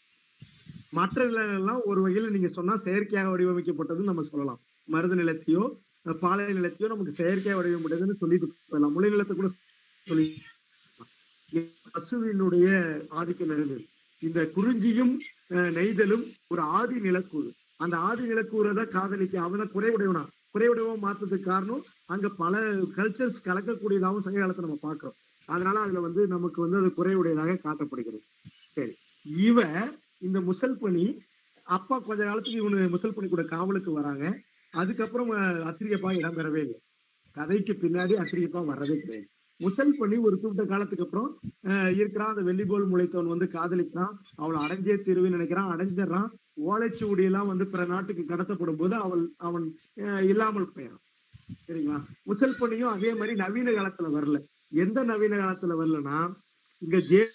மற்ற நிலங்கள்லாம் ஒரு வகையில நீங்க சொன்னா செயற்கையாக வடிவமைக்கப்பட்டதுன்னு நம்ம சொல்லலாம். மருத நிலத்தையோ அஹ், பாலை நிலத்தையோ நமக்கு செயற்கையாக வடிவமைப்பட்டதுன்னு சொல்லிட்டு போயிடலாம். முளை நிலத்தை கூட சொல்லி பசுவினுடைய ஆதிக்கம் நிறைந்தது. இந்த குறிஞ்சியும் அஹ், நெய்தலும் ஒரு ஆதி நிலக்கூறு. அந்த ஆதி நிலக்கூறை தான் காதலிக்க அவனை குறைவுடையவனா குறைவுடையவன் மாற்றதுக்கு காரணம், அங்க பல கல்ச்சர்ஸ் கலக்கக்கூடியதாகவும் சங்க காலத்தை நம்ம பார்க்கிறோம். அதனால அதுல வந்து நமக்கு வந்து அது குறைவுடையதாக காட்டப்படுகிறது. சரி, இவ இந்த முசல்பனி அப்பா கொஞ்ச காலத்துக்கு இவனு முசல்பனி கூட காவலுக்கு வராங்க. அதுக்கப்புறம் அஹ், அத்திரியப்பா இடம்பெறவே இல்லை. கதைக்கு பின்னாடி அத்திரியப்பா வர்றதே கிடையாது. முசல்பனி ஒரு குறிப்பிட்ட காலத்துக்கு அப்புறம் அஹ், இருக்கிறான். அந்த வெள்ளிபோல் முளைத்தவன் வந்து காதலிக்கிறான். அவளை அடைஞ்சே தீர்வுன்னு நினைக்கிறான், அடைஞ்சிடறான். ஓலைச்சுவடி எல்லாம் வந்து பிற நாட்டுக்கு கடத்தப்படும் போது அவள் அவன் அஹ், இல்லாமல் போயிறான். சரிங்களா? முசல்பனியும் அதே மாதிரி நவீன காலத்துல வரல. எந்த நவீன காலத்துல வரலன்னா, இங்க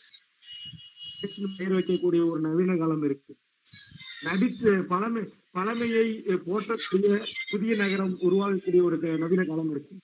ஜேம்ஸ்னு பெயர் வைக்கக்கூடிய ஒரு நவீன காலம் இருக்கு. நடித்து பழமை பழமையை போற்றக்கூடிய புதிய நகரம் உருவாகக்கூடிய ஒரு க- நவீன காலம் இருக்கு.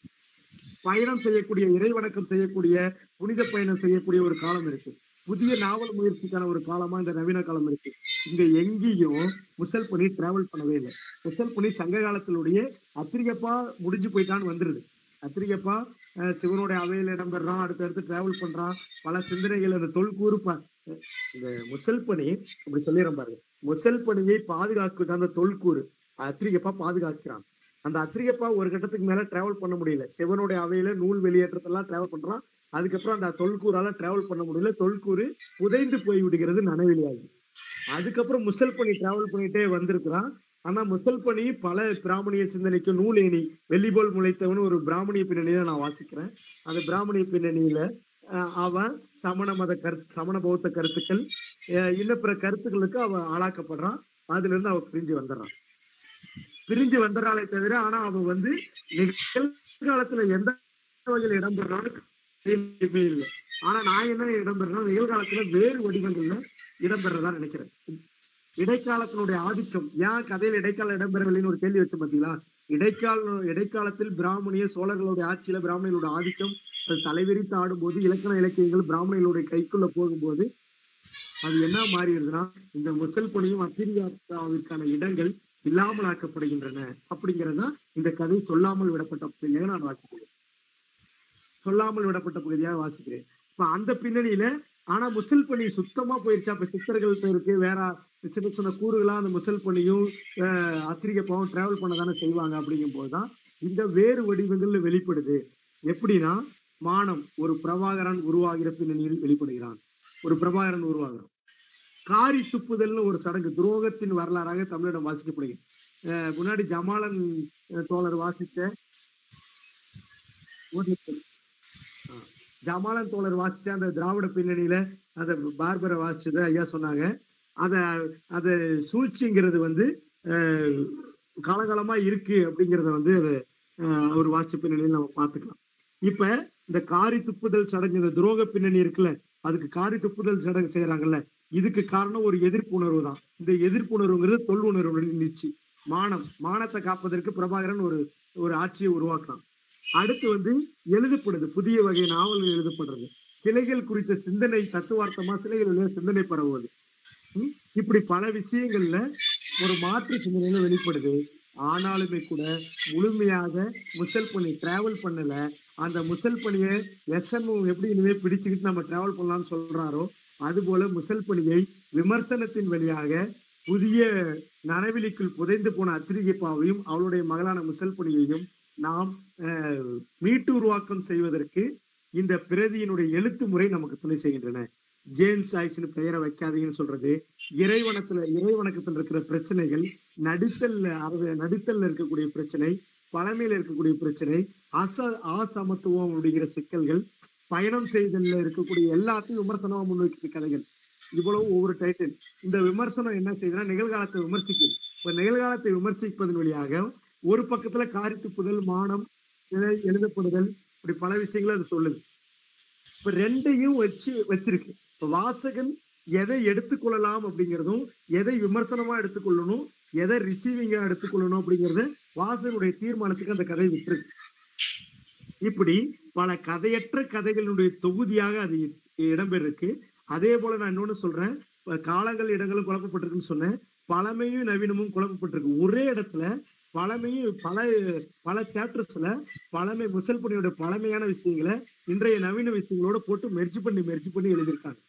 பயணம் செய்யக்கூடிய, இறைவணக்கம் செய்யக்கூடிய, புனித பயணம் செய்யக்கூடிய ஒரு காலம் இருக்கு. புதிய நாவல் முயற்சிக்கான ஒரு காலமா இந்த நவீன காலம் இருக்கு. இங்க எங்கேயும் முசல்பனி டிராவல் பண்ணவே இல்லை. முசல்பனி சங்க காலத்தினுடைய அத்திரிகப்பா முடிஞ்சு போயிட்டான்னு வந்துருது. அத்திரிகப்பா அஹ், சிவனுடைய அவையில இடம்பெறான், அடுத்தடுத்து டிராவல் பண்றான். பல சிந்தனைகள் அந்த தொல்கூறு ப- இந்த முசல்பனி அப்படி சொல்லிடுறேன் பாருங்க. முசல்பனியை பாதுகாக்குது அந்த தொல்கூறு அத்திரிகப்பா பாதுகாக்கிறான். அந்த அத்திரியப்பா ஒரு கட்டத்துக்கு மேல டிராவல் பண்ண முடியல. சிவனுடைய அவையில நூல் வெளியேற்றத்தெல்லாம் டிராவல் பண்றான். அதுக்கப்புறம் அந்த தொல்கூறால டிராவல் பண்ண முடியல. தொல்கூறு புதைந்து போய் விடுகிறது நனவெளியாகி. அதுக்கப்புறம் முசல்பனி டிராவல் பண்ணிட்டே வந்திருக்கிறான். ஆனா முசல்பனி பல பிராமணிய சிந்தனைக்கு நூலேணி வெள்ளிபோல் முளைத்தவன் ஒரு பிராமணிய பின்னணியில நான் வாசிக்கிறேன். அந்த பிராமணிய பின்னணியில அஹ், அவன் சமண மத கருத்து, சமண பௌத்த கருத்துக்கள், அஹ், இன்னும் பிற கருத்துக்களுக்கு அவன் ஆளாக்கப்படுறான். அதுல இருந்து அவன் பிரிஞ்சு வந்துடுறான். பிரிஞ்சு வந்துடுறாளே தவிர, ஆனா அவன் வந்து நிகழ்காலத்துல எந்த வகையில் இடம்பெறான்னு தெரியவே இல்லை. ஆனா நான் என்ன இடம்பெறேன்னா, நிகழ்காலத்துல வேறு வடிவங்கள்ல இடம்பெறதா நினைக்கிறேன். இடைக்காலத்தினுடைய ஆதிக்கம் ஏன் கதையில இடைக்கால இடம்பெறவில்லைன்னு ஒரு கேள்வி வச்சு பாத்தீங்களா? இடைக்கால இடைக்காலத்தில் பிராமணிய சோழர்களுடைய ஆட்சியில பிராமணிகளுடைய ஆதிக்கம் அது தலைவிரித்து ஆடும்போது, இலக்கண இலக்கியங்கள் பிராமணிகளுடைய கைக்குள்ள போகும்போது அது என்ன மாறிடுதுன்னா, இந்த முசல்பனியும் அத்திரியாவிற்கான இடங்கள் இல்லாமல் ஆக்கப்படுகின்றன. அப்படிங்கிறதுதான் இந்த கதை சொல்லாமல் விடப்பட்ட பகுதியாக நான் வாசிக்கிறேன். சொல்லாமல் விடப்பட்ட பகுதியாக வாசிக்கிறேன். இப்ப அந்த பின்னணியில ஆனா முசல்பனி சுத்தமா போயிருச்சா? இப்ப சித்தர்கள் பேருக்கு வேற சின்ன சின்ன கூறுகளா அந்த முசல்பனியும் அஹ் அத்திரிகப்பாவும் டிராவல் பண்ணதானே செய்வாங்க. அப்படிங்கும் போதுதான் இந்த வேறு வடிவங்கள்ல வெளிப்படுது. எப்படின்னா, மானம் ஒரு பிரபாகரன் உருவாகிற பின்னணியில் வெளிப்படுகிறான். ஒரு பிரபாகரன் உருவாகிறான். காரி துப்புதல்னு ஒரு சடங்கு துரோகத்தின் வரலாறாக தமிழிடம் வாசிக்கப்படுகிறது. அஹ் முன்னாடி ஜமாலன் அஹ், தோழர் வாசித்த ஓவியத்தில், அஹ், ஜமாலன் தோழர் வாசிச்ச அந்த திராவிட பின்னணியில அந்த பார்பரை வாசிச்சதை ஐயா சொன்னாங்க. அத அத சூழ்ச்சிங்கிறது வந்து அஹ், காலகாலமா இருக்கு அப்படிங்கிறத வந்து அது அஹ், ஒரு வாட்சி பின்னணியில் நம்ம பார்த்துக்கலாம். இப்ப இந்த காரி துப்புதல் சடங்கு, இந்த துரோக பின்னணி இருக்குல்ல, அதுக்கு காரி துப்புதல் சடங்கு செய்யறாங்கல்ல, இதுக்கு காரணம் ஒரு எதிர்ப்புணர்வு தான். இந்த எதிர்ப்புணர்வுங்கிறது தொல்லுணர்வு நீச்சி. மானம் மானத்தை காப்பதற்கு பிரபாகரன் ஒரு ஒரு ஆட்சியை உருவாக்குறான். அடுத்து வந்து எழுதப்படுது, புதிய வகை நாவல்கள் எழுதப்படுறது, சிலைகள் குறித்த சிந்தனை தத்துவார்த்தமா சிலைகள் சிந்தனை பரவுவது. ம், இப்படி பல விஷயங்கள்ல ஒரு மாற்று சிந்தனையில வெளிப்படுது. ஆனாலுமே கூட முழுமையாக முசல்பனி டிராவல் பண்ணல. அந்த முசல்பனியை எஸ்எம் எப்படி இனிமே பிடிச்சுக்கிட்டு நம்ம டிராவல் பண்ணலாம்னு சொல்றாரோ, அது போல முசல்பனியை விமர்சனத்தின் வழியாக புதிய நனவிலிக்குள் புதைந்து போன அத்திரிகைப்பாவையும் அவளுடைய மகளான முசல்பனியையும் நாம் அஹ், மீட்டு உருவாக்கம் செய்வதற்கு இந்த பிரதியினுடைய எழுத்து முறை நமக்கு துணை செய்கின்றன. ஜேம்ஸ் ஆய்ஸ்னு பெயரை வைக்காதீங்கன்னு சொல்றது, இறைவனத்துல இறைவணக்கத்தில் இருக்கிற பிரச்சனைகள், நடித்தல்ல அதாவது நடித்தல்ல இருக்கக்கூடிய பிரச்சனை, பழமையில இருக்கக்கூடிய பிரச்சனை, அச அசமத்துவம் அப்படிங்கிற சிக்கல்கள், பயணம் செய்தல்ல இருக்கக்கூடிய எல்லாத்தையும் விமர்சனமா முன்வைக்கிற கதைகள். இவ்வளவு ஒவ்வொரு டைட்டில். இந்த விமர்சனம் என்ன செய்யுதுன்னா, நிகழ்காலத்தை விமர்சிக்குது. இப்ப நிகழ்காலத்தை விமர்சிப்பதன் வழியாக ஒரு பக்கத்துல காரித்துப்புதல், மானம், சிலை எழுதப்படுதல், இப்படி பல விஷயங்களை அது சொல்லுது. இப்ப ரெண்டையும் வச்சு வச்சிருக்கு. இப்ப வாசகன் எதை எடுத்துக்கொள்ளலாம் அப்படிங்கிறதும், எதை விமர்சனமா எடுத்துக்கொள்ளணும், எதை ரிசீவிங்கா எடுத்துக்கொள்ளணும் அப்படிங்கறத வாசகனுடைய தீர்மானத்துக்கு அந்த கதை விட்டுருக்கு. இப்படி பல கதையற்ற கதைகளுடைய தொகுதியாக அது இடம்பெற்றிருக்கு. அதே போல நான் இன்னொன்னு சொல்றேன், இப்ப காலங்கள் இடங்களும் குழப்பப்பட்டிருக்குன்னு சொன்னேன், பழமையும் நவீனமும் குழப்பப்பட்டிருக்கு. ஒரே இடத்துல பழமையும் பல பல சாப்டர்ஸ்ல பழமை முசல்பனியோட பழமையான விஷயங்களை இன்றைய நவீன விஷயங்களோட போட்டு மெர்ஜ் பண்ணி மெர்ஜ் பண்ணி எழுதியிருக்காங்க.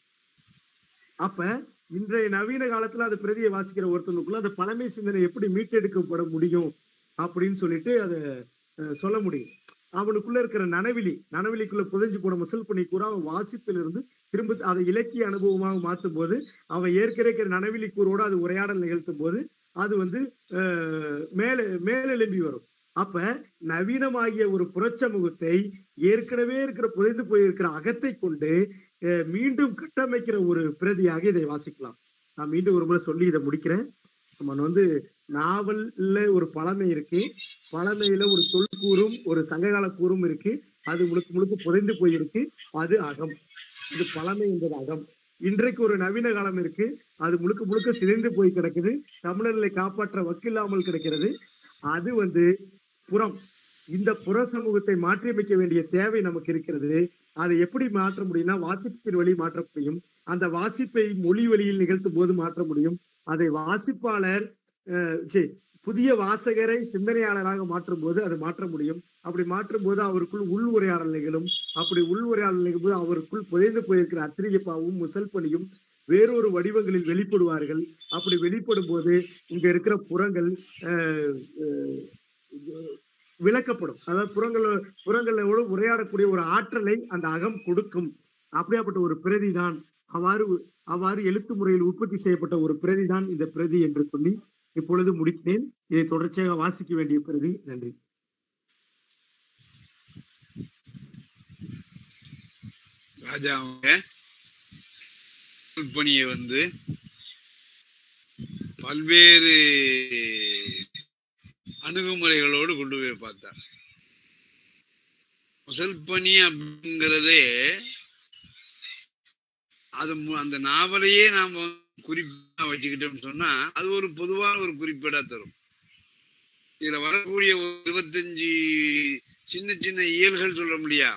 அப்ப இன்றைய நவீன காலத்துல அது பிரதியை வாசிக்கிற ஒருத்தனுக்குள்ள அந்த பழமை சிந்தனை எப்படி மீட்டெடுக்கப்பட முடியும் அப்படின்னு சொல்லிட்டு அதை அஹ், சொல்ல முடியும். அவனுக்குள்ள இருக்கிற நனவிலி நனவிலிக்குள்ள புதைஞ்சு போன முசல் பண்ணி கூற அவன் வாசிப்பிலிருந்து திரும்ப அதை இலக்கிய அனுபவமாக மாற்றும் போது அவன் ஏற்கிற நனவிலி கூறோடு அது உரையாடல் நிகழ்த்தும் போது அது வந்து அஹ் மேல மேலெழும்பி வரும். அப்ப நவீனமாகிய ஒரு புறச்சமூகத்தை ஏற்கனவே இருக்கிற புதைந்து போயிருக்கிற அகத்தை கொண்டு மீண்டும் கட்டமைக்கிற ஒரு பிரதியாக இதை வாசிக்கலாம். நான் மீண்டும் ஒரு முறை சொல்லி இதை முடிக்கிறேன். நம்ம வந்து நாவல்ல ஒரு பழமை இருக்கு, பழமையில ஒரு தொல்கூறும் ஒரு சங்ககால கூறும் இருக்கு. அது முழுக்க முழுக்க புதைந்து போயிருக்கு, அது அகம். இது பழமை என்பது அகம். இன்றைக்கு ஒரு நவீன காலம் இருக்கு, அது முழுக்க முழுக்க சிதைந்து போய் கிடக்குது, தமிழர்களை காப்பாற்ற வக்கில்லாமல் கிடக்கிறது, அது வந்து புறம். இந்த புற சமூகத்தை மாற்றியமைக்க வேண்டிய தேவை நமக்கு இருக்கிறது. அதை எப்படி மாற்ற முடியும்னா வாசிப்பின் வழி மாற்ற முடியும். அந்த வாசிப்பை மொழி வழியில் நிகழ்த்தும் போது மாற்ற முடியும். அதை வாசிப்பாளர் புதிய வாசகரை சிந்தனையாளராக மாற்றும் போது அதை மாற்ற முடியும். அப்படி மாற்றும் போது அவருக்குள் உள் உரையாடல் நிகழும். அப்படி உள் உரையாடல் நிகழும் போது அவருக்குள் புதைந்து போயிருக்கிற அத்திரியப்பாவும் முசல் பணியும் வேறொரு வடிவங்களில் வெளிப்படுவார்கள். அப்படி வெளிப்படும் போது இங்க இருக்கிற புறங்கள் விளக்கப்படும். அதாவது புறங்கள புறங்களோடு உரையாடக்கூடிய ஒரு ஆற்றலை அந்த அகம் கொடுக்கும். அப்படியாப்பட்ட ஒரு பிரதி தான் அவ்வாறு அவ்வாறு எழுத்து முறையில் உற்பத்தி செய்யப்பட்ட ஒரு பிரதி தான் இந்த பிரதி என்று சொல்லி இப்பொழுது முடித்தேன். இதை தொடர்ச்சியாக வாசிக்க வேண்டிய பிரதி. நன்றி. ராஜா பணியை வந்து பல்வேறு அணுகுமுறைகளோடு கொண்டு போய் பார்த்தார். முசல் பணி அப்படிங்கிறதே அது அந்த நாவலையே நாம குறிப்பா வச்சுக்கிட்டோம்னு சொன்னா அது ஒரு பொதுவான ஒரு குறிப்பீடா தரும். இதுல வரக்கூடிய ஒரு இருபத்தஞ்சு சின்ன சின்ன இயல்கள் சொல்ல முடியா,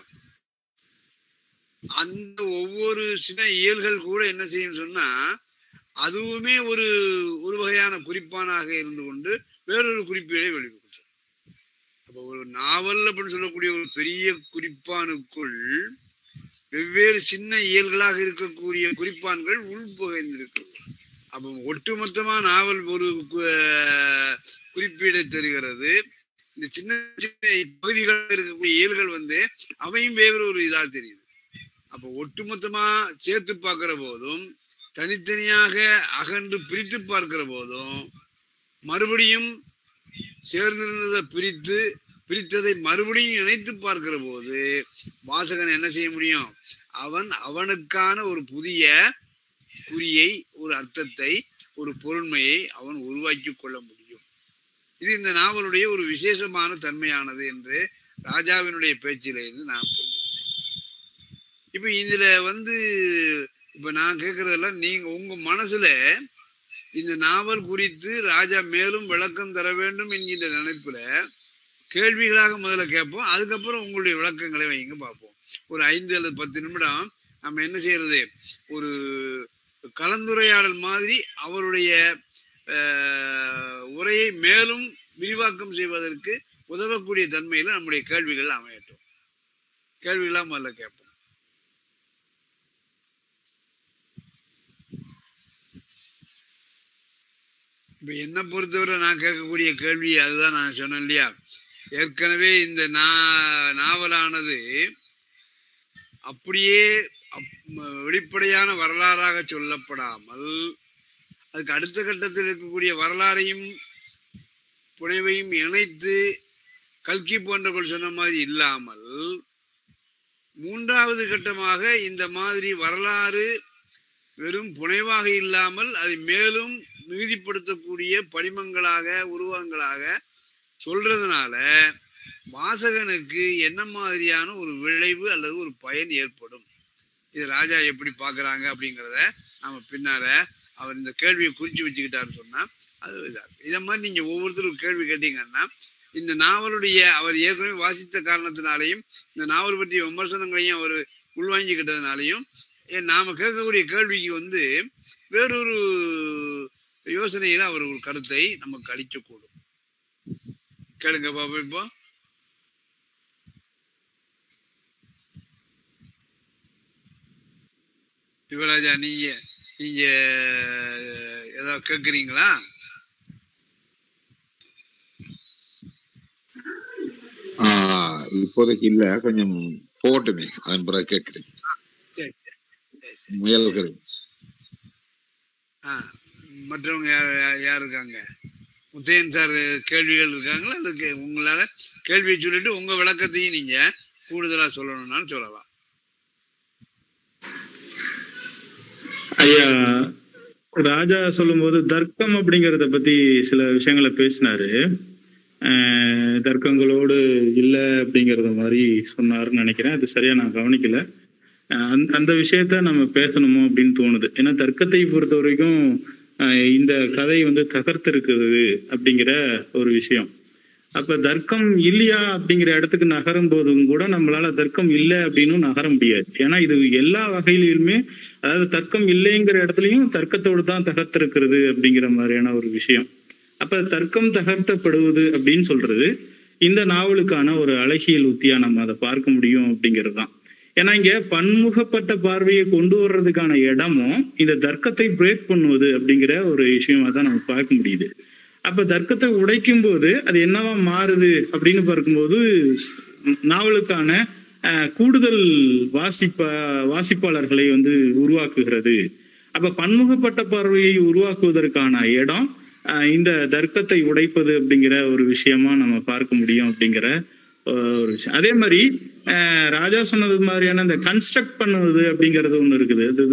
அந்த ஒவ்வொரு சின்ன இயல்கள் கூட என்ன செய்யும் சொன்னா அதுவுமே ஒரு ஒரு வகையான குறிப்பானாக இருந்து கொண்டு வேறொரு குறிப்பீடை வெளிப்படுத்தும். அப்ப ஒரு நாவல் அப்படின்னு சொல்லக்கூடிய ஒரு பெரிய குறிப்பானுக்குள் வெவ்வேறு சின்ன இயல்களாக இருக்கக்கூடிய குறிப்பான்கள் உள்புகைந்திருக்கு. அப்ப ஒட்டுமொத்தமா நாவல் ஒரு குறிப்பீடை தருகிறது. இந்த சின்ன சின்ன பகுதிகள் இருக்கக்கூடிய இயல்கள் வந்து அவையும் வேறு ஒரு இதா தெரியுது. அப்ப ஒட்டுமொத்தமா சேர்த்து பார்க்கிற போதும் தனித்தனியாக அகன்று பிரித்து பார்க்கிற போதும் மறுபடியும் சேர்ந்திருந்ததை பிரித்து பிரித்ததை மறுபடியும் இணைத்து பார்க்கிற போது வாசகன் என்ன செய்ய முடியும்? அவன் அவனுக்கான ஒரு புதிய குறியை, ஒரு அர்த்தத்தை, ஒரு பொருண்மையை அவன் உருவாக்கி கொள்ள முடியும். இது இந்த நாவலுடைய ஒரு விசேஷமான தன்மையானது என்று ராஜாவினுடைய பேச்சிலிருந்து நான் புரிஞ்சுக்கிட்டேன். இப்ப இதுல வந்து இப்ப நான் கேட்கறதெல்லாம் நீங்க உங்க மனசுல இந்த நாவல் குறித்து ராஜா மேலும் விளக்கம் தர வேண்டும் என்கின்ற நினைப்புல கேள்விகளாக முதல்ல கேட்போம். அதுக்கப்புறம் உங்களுடைய விளக்கங்களை வைங்க பார்ப்போம். ஒரு ஐந்து அல்லது பத்து நிமிடம் நம்ம என்ன செய்யறது, ஒரு கலந்துரையாடல் மாதிரி அவருடைய உரையை மேலும் விரிவாக்கம் செய்வதற்கு உதவக்கூடிய தன்மையில நம்முடைய கேள்விகள் அமையட்டும். கேள்விகளா முதல்ல கேட்போம். இப்ப என்னை பொறுத்தவரை நான் கேட்கக்கூடிய கேள்வி அதுதான். நான் சொன்னேன் இல்லையா, ஏற்கனவே இந்த நா நாவலானது அப்படியே வெளிப்படையான வரலாறாக சொல்லப்படாமல் அதுக்கு அடுத்த கட்டத்தில் இருக்கக்கூடிய வரலாறையும் புனைவையும் இணைத்து கல்கி போன்றவர்கள் சொன்ன மாதிரி இல்லாமல் மூன்றாவது கட்டமாக இந்த மாதிரி வரலாறு வெறும் புனைவாக இல்லாமல் அதை மேலும் மிகுதிப்படுத்தக்கூடிய படிமங்களாக உருவங்களாக சொல்றதுனால வாசகனுக்கு என்ன மாதிரியான ஒரு விளைவு அல்லது ஒரு பயன் ஏற்படும், இது ராஜா எப்படி பாக்குறாங்க அப்படிங்கிறத நாம பின்னால அவர் இந்த கேள்வியை குறிச்சு வச்சுக்கிட்டாருன்னு சொன்னா அது இதா இருக்கு. இதை மாதிரி நீங்க ஒவ்வொருத்தரும் கேள்வி கேட்டீங்கன்னா இந்த நாவலுடைய அவர் ஏற்கனவே வாசித்த காரணத்தினாலையும் இந்த நாவல் பற்றிய விமர்சனங்களையும் அவர் உள்வாங்கிக்கிட்டதுனாலையும் நாம கேட்கக்கூடிய கேள்விக்கு வந்து வேறொரு யோசனையில அவர் ஒரு கருத்தை நமக்கு அளிக்கக்கூடும். கேளுங்க பாப்பா. இப்போ யுவராஜா நீங்க நீங்க ஏதாவது கேக்குறீங்களா? ஆஹ் இப்போதைக்கு இல்ல, கொஞ்சம் போகட்டுமே, அதன் பிறகு கேட்கிறேன். சரி சரி சரி சரி. முயல்கிறேன். ஆ மற்றவங்க யார் யார் யார் இருக்காங்க? முத்தையன் சார் கேள்விகள் இருக்காங்களா? அதுக்கு உங்களால கேள்வியை சொல்லிட்டு உங்க விளக்கத்தையும் நீங்க கூடுதலா சொல்லணும்னாலும் சொல்லலாம். ஐயா ராஜா சொல்லும்போது தர்க்கம் அப்படிங்கிறத பத்தி சில விஷயங்களை பேசினாரு. அஹ் தர்க்கங்களோடு இல்லை அப்படிங்கிறத மாதிரி சொன்னாருன்னு நினைக்கிறேன். அது சரியா நான் கவனிக்கல. அஹ் அந்த அந்த விஷயத்த நம்ம பேசணுமோ அப்படின்னு தோணுது. ஏன்னா தர்க்கத்தை பொறுத்த வரைக்கும் அஹ் இந்த கதை வந்து தகர்த்திருக்கிறது அப்படிங்கிற ஒரு விஷயம். அப்ப தர்க்கம் இல்லையா அப்படிங்கிற இடத்துக்கு நகரும் போதும் கூட நம்மளால தர்க்கம் இல்லை அப்படின்னு நகர முடியாது. ஏன்னா இது எல்லா வகையிலுமே, அதாவது தர்க்கம் இல்லைங்கிற இடத்துலயும் தர்க்கத்தோடு தான் தகர்த்திருக்கிறது அப்படிங்கிற மாதிரியான ஒரு விஷயம். அப்ப தர்க்கம் தகர்த்தப்படுவது அப்படின்னு சொல்றது இந்த நாவலுக்கான ஒரு அழகியல் உத்தியா நம்ம அதை பார்க்க முடியும் அப்படிங்கிறது தான். ஏன்னா இங்க பன்முகப்பட்ட பார்வையை கொண்டு வர்றதுக்கான இடமும் இந்த தர்க்கத்தை பிரேக் பண்ணுவது அப்படிங்கிற ஒரு விஷயமா தான் நம்ம பார்க்க முடியுது. அப்ப தர்க்கத்தை உடைக்கும் போது அது என்னவா மாறுது அப்படின்னு பார்க்கும்போது நாவலுக்கான அஹ் கூடுதல் வாசிப்பா வாசிப்பாளர்களை வந்து உருவாக்குகிறது. அப்ப பன்முகப்பட்ட பார்வையை உருவாக்குவதற்கான இடம் அஹ் இந்த தர்க்கத்தை உடைப்பது அப்படிங்கிற ஒரு விஷயமா நம்ம பார்க்க முடியும் அப்படிங்கிற ஒரு விஷயம். அதே மாதிரி அஹ் ராஜா சொன்னது மாதிரியான இந்த கன்ஸ்ட்ரக்ட் பண்ணுவது அப்படிங்கிறது ஒண்ணு இருக்குது. அது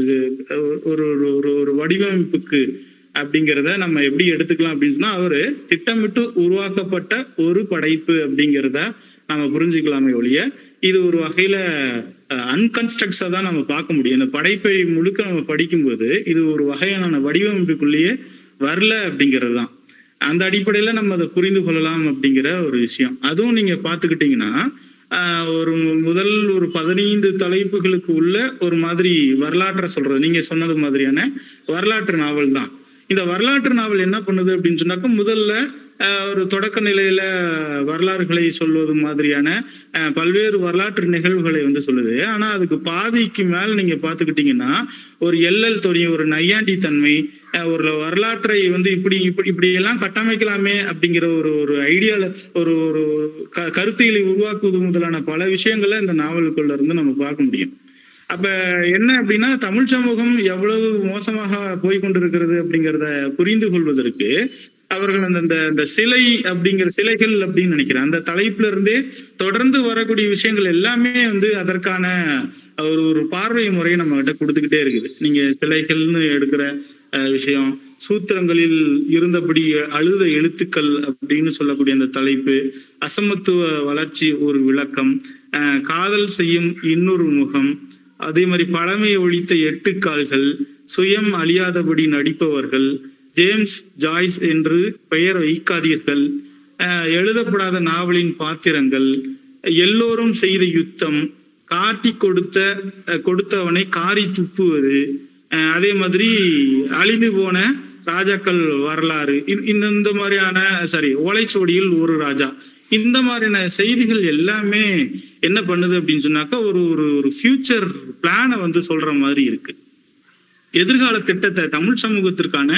ஒரு ஒரு ஒரு வடிவமைப்புக்கு அப்படிங்கிறத நம்ம எப்படி எடுத்துக்கலாம் அப்படின்னு சொன்னா, அவரு திட்டமிட்டு உருவாக்கப்பட்ட ஒரு படைப்பு அப்படிங்கிறத நம்ம புரிஞ்சுக்கலாமே ஒழிய இது ஒரு வகையில அன்கன்ஸ்ட்ரக்டா தான் நம்ம பார்க்க முடியும். இந்த படைப்பை முழுக்க நம்ம படிக்கும்போது இது ஒரு வகையான வடிவமைப்புக்குள்ளேயே வரல அப்படிங்கிறது தான். அந்த அடிப்படையில நம்ம அதை புரிந்து கொள்ளலாம் அப்படிங்கிற ஒரு விஷயம். அதுவும் நீங்க பாத்துக்கிட்டீங்கன்னா ஆஹ் ஒரு முதல் ஒரு பதினைந்து தலைப்புகளுக்கு உள்ள ஒரு மாதிரி வரலாற்றை சொல்றது, நீங்க சொன்னது மாதிரியான வரலாற்று நாவல் தான். இந்த வரலாற்று நாவல் என்ன பண்ணுது அப்படின்னு சொன்னாக்க, முதல்ல ஒரு தொடக்க நிலையில வரலாறுகளை சொல்வது மாதிரியான பல்வேறு வரலாற்று நிகழ்வுகளை வந்து சொல்லுது. ஆனா அதுக்கு பாதிக்கு மேல நீங்க பாத்துக்கிட்டீங்கன்னா ஒரு எல்லல் தொழில், ஒரு நையாண்டி தன்மை, ஒரு வரலாற்றை வந்து இப்படி இப்படி இப்படி எல்லாம் கட்டமைக்கலாமே அப்படிங்கிற ஒரு ஒரு ஐடியால ஒரு ஒரு கருத்தியலை உருவாக்குவது முதலான பல விஷயங்களை இந்த நாவலுக்குள்ள இருந்து நம்ம பார்க்க முடியும். அப்ப என்ன அப்படின்னா, தமிழ் சமூகம் எவ்வளவு மோசமாக போய்கொண்டிருக்கிறது அப்படிங்கிறத புரிந்து கொள்வதற்கு அவர்கள் அந்த இந்த சிலை அப்படிங்கிற சிலைகள் அப்படின்னு நினைக்கிறேன் அந்த தலைப்புல இருந்தே தொடர்ந்து வரக்கூடிய விஷயங்கள் எல்லாமே வந்து அதற்கான ஒரு ஒரு பார்வை முறையை நம்ம கிட்ட கொடுத்துக்கிட்டே இருக்குது. நீங்க சிலைகள்னு எடுக்கிற விஷயம், சூத்திரங்களில் இருந்தபடி அழுத எழுத்துக்கள் அப்படின்னு சொல்லக்கூடிய அந்த தலைப்பு, அசமத்துவ வளர்ச்சி ஒரு விளக்கம், அஹ் காதல் செய்யும் இன்னொரு முகம், அதே மாதிரி பழமையை ஒழித்த எட்டு கால்கள், சுயம் அழியாதபடி நடிப்பவர்கள், ஜேம்ஸ் ஜாய்ஸ் என்று பெயர் வைக்காதீர்கள், எழுதப்படாத நாவலின் பாத்திரங்கள், எல்லோரும் செய்த யுத்தம், காட்டி கொடுத்த கொடுத்தவனை காரி துப்புவது, அதே மாதிரி அழிந்து போன ராஜாக்கள் வரலாறு, இந்த மாதிரியான சரி ஓலைச்சுவடியில் ஒரு ராஜா, இந்த மாதிரியான செய்திகள் எல்லாமே என்ன பண்ணுது அப்படின்னு சொன்னாக்கா ஒரு ஒரு ஃபியூச்சர் பிளானை வந்து சொல்ற மாதிரி இருக்கு. எதிர்கால திட்டத்தை தமிழ் சமூகத்திற்கான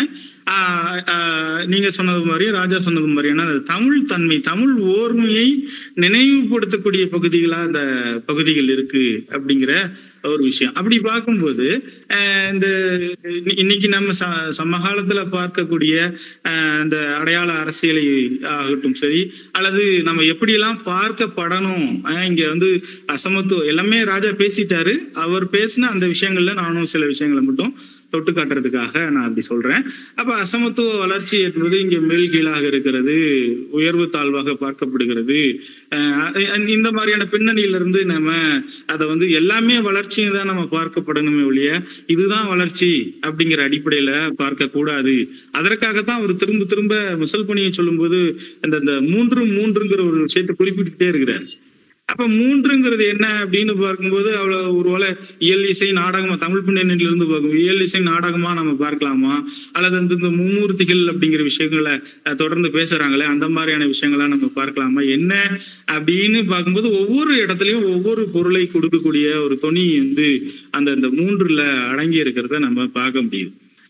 ஆஹ் நீங்க சொன்னது மாதிரி ராஜா சொன்னது மாதிரியான தமிழ் தன்மை, தமிழ் ஓர்மையை நினைவுபடுத்தக்கூடிய பகுதிகளா அந்த பகுதிகள் இருக்கு அப்படிங்கிற ஒரு விஷயம். அப்படி பார்க்கும்போது அஹ் இந்த இன்னைக்கு நம்ம ச சமகாலத்துல பார்க்கக்கூடிய அஹ் இந்த அடையாள அரசியலை ஆகட்டும் சரி, அல்லது நம்ம எப்படியெல்லாம் பார்க்கப்படணும், இங்க வந்து அசமத்துவம் எல்லாமே ராஜா பேசிட்டாரு. அவர் பேசின அந்த விஷயங்கள்ல நானும் சில விஷயங்களை மட்டும் தொட்டு காட்டுறதுக்காக நான் அப்படி சொல்றேன். அப்ப அசமத்துவ வளர்ச்சி என்பது இங்க மேல் கீழாக இருக்கிறது, உயர்வு தாழ்வாக பார்க்கப்படுகிறது, இந்த மாதிரியான பின்னணியில இருந்து நம்ம அதை வந்து எல்லாமே வளர்ச்சியை தான் நம்ம பார்க்கப்படணுமே ஒழிய இதுதான் வளர்ச்சி அப்படிங்கிற அடிப்படையில பார்க்க கூடாது. அதற்காகத்தான் அவர் திரும்ப திரும்ப முசல் பணியை சொல்லும் போது இந்த மூன்று மூன்றுங்கிற ஒரு விஷயத்தை குறிப்பிட்டுட்டே இருக்கிறார். அப்ப மூன்றுங்கிறது என்ன அப்படின்னு பார்க்கும்போது அவ்வளவு ஒருவேளை இயல் இசை நாடகமா, தமிழ் பின்னணியில இருந்து பார்க்கும் இயல் இசை நாடகமா நம்ம பார்க்கலாமா, அல்லது வந்து இந்த மும்மூர்த்திகள் அப்படிங்கிற விஷயங்களை தொடர்ந்து பேசுறாங்களே அந்த மாதிரியான விஷயங்களா நம்ம பார்க்கலாமா என்ன அப்படின்னு பார்க்கும்போது ஒவ்வொரு இடத்துலயும் ஒவ்வொரு பொருளை கொடுக்கக்கூடிய ஒரு தொனி வந்து அந்த இந்த மூன்றுல அடங்கி இருக்கிறத நம்ம பார்க்க முடியுது.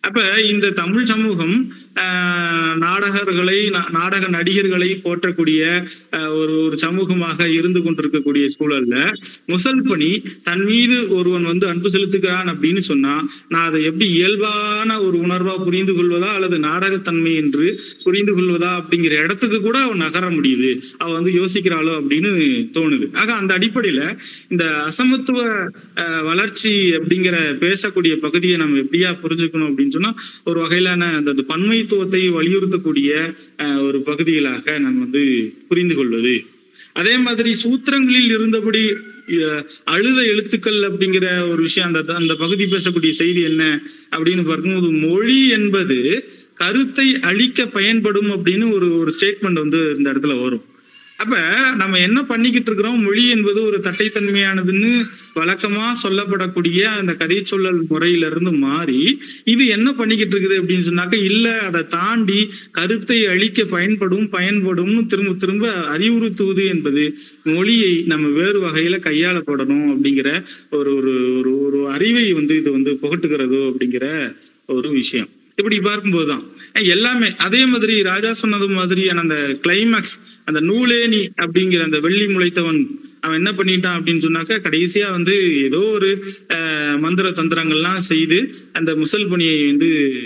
அப்ப இந்த தமிழ் சமூகம் ஆஹ் நாடகர்களை நாடக நடிகர்களை போற்றக்கூடிய ஒரு ஒரு சமூகமாக இருந்து கொண்டிருக்கக்கூடிய சூழல்ல முசல்பணி தன் மீது ஒருவன் வந்து அன்பு செலுத்துகிறான் அப்படின்னு சொன்னா நான் அதை எப்படி இயல்பான ஒரு உணர்வா புரிந்து கொள்வதா அல்லது நாடகத்தன்மை என்று புரிந்து கொள்வதா அப்படிங்கிற இடத்துக்கு கூட அவன் நகர முடியுது, அவ வந்து யோசிக்கிறாளோ அப்படின்னு தோணுது. ஆக அந்த அடிப்படையில இந்த அசமத்துவ வளர்ச்சி அப்படிங்கிற பேசக்கூடிய பகுதியை நம்ம எப்படியா புரிஞ்சுக்கணும் அப்படின்னு சொன்னா ஒரு வகையிலான அந்த பன்மைத்துவத்தை வலியுறுத்தக்கூடிய ஒரு பகுதிகளாக நம்ம வந்து புரிந்து கொள்வது. அதே மாதிரி சூத்திரங்களில் இருந்தபடி அழுத எழுத்துக்கள் அப்படிங்கிற ஒரு விஷயம் அந்த அந்த பகுதி பேசக்கூடிய செய்தி என்ன அப்படின்னு பார்க்கும்போது மொழி என்பது கருத்தை அழிக்க பயன்படும் அப்படின்னு ஒரு ஒரு ஸ்டேட்மெண்ட் வந்து இந்த இடத்துல வரும். அப்ப நம்ம என்ன பண்ணிக்கிட்டு இருக்கிறோம், மொழி என்பது ஒரு தட்டைத்தன்மையானதுன்னு வழக்கமா சொல்லப்படக்கூடிய அந்த கதை சொல்லல் முறையில இருந்து மாறி இது என்ன பண்ணிக்கிட்டு இருக்குது அப்படின்னு சொன்னாக்க இல்ல அதை தாண்டி கருத்தை அழிக்க பயன்படும் பயன்படும்னு திரும்ப திரும்ப அறிவுறுத்துவது என்பது மொழியை நம்ம வேறு வகையில கையாளப்படணும் அப்படிங்கிற ஒரு ஒரு ஒரு அறிவை வந்து இது வந்து புகட்டுகிறதோ அப்படிங்கிற ஒரு விஷயம். இப்படி பார்க்கும்போதுதான் எல்லாமே அதே மாதிரி ராஜா சொன்னது மாதிரியான அந்த கிளைமேக்ஸ் அந்த நூலேனி அப்படிங்கிற அந்த வெள்ளி முளைத்தவன் அவன் என்ன பண்ணிட்டான் அப்படின்னு சொன்னாக்க கடைசியா வந்து ஏதோ ஒரு அஹ் மந்திர தந்திரங்கள்லாம் செய்து அந்த முசல்பணியை வந்து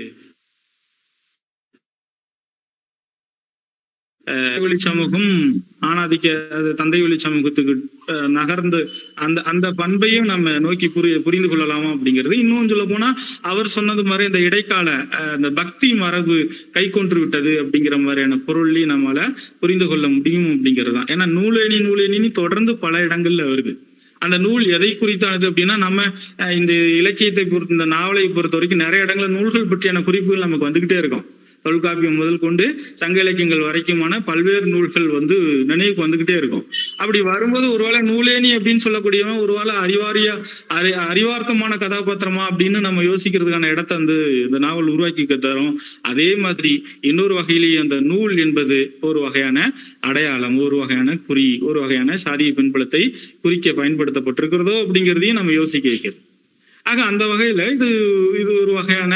வழி சமூகம் ஆணாதிக்க தந்தை வழி சமூகத்துக்கு நகர்ந்து அந்த அந்த பண்பையும் நம்ம நோக்கி புரி புரிந்து கொள்ளலாமா அப்படிங்கிறது. இன்னும் சொல்ல போனா அவர் சொன்னது மாதிரி இந்த இடைக்கால அந்த பக்தி மரபு கை கொன்று விட்டது அப்படிங்கிற மாதிரியான பொருளையும் நம்மளால புரிந்து கொள்ள முடியும் அப்படிங்கிறது தான். ஏன்னா நூலேனி நூலேனி தொடர்ந்து பல இடங்கள்ல வருது. அந்த நூல் எதை குறித்தானது அப்படின்னா நம்ம இந்த இலக்கியத்தை பொறுத்த இந்த நாவலை பொறுத்த வரைக்கும் நிறைய இடங்கள்ல நூல்கள் பற்றியான குறிப்புகள் நமக்கு வந்துகிட்டே இருக்கும். தொல்காப்பியம் முதல் கொண்டு சங்க இலக்கியங்கள் வரைக்குமான பல்வேறு நூல்கள் வந்து நினைவுக்கு வந்துகிட்டே இருக்கும். அப்படி வரும்போது ஒருவேளை நூலேனி அப்படின்னு சொல்லக்கூடியவன் ஒருவேளை அறிவாரியா அறி அறிவார்த்தமான கதாபாத்திரமா அப்படின்னு நம்ம யோசிக்கிறதுக்கான இடத்த வந்து இந்த நாவல் உருவாக்கி தரும். அதே மாதிரி இன்னொரு வகையிலேயே அந்த நூல் என்பது ஒரு வகையான அடையாளம், ஒரு வகையான குறி, ஒரு வகையான சாதிய பின்புலத்தை குறிக்க பயன்படுத்தப்பட்டிருக்கிறதோ அப்படிங்கிறதையும் நம்ம யோசிக்க வைக்கிறது. ஆக அந்த வகையில இது இது ஒரு வகையான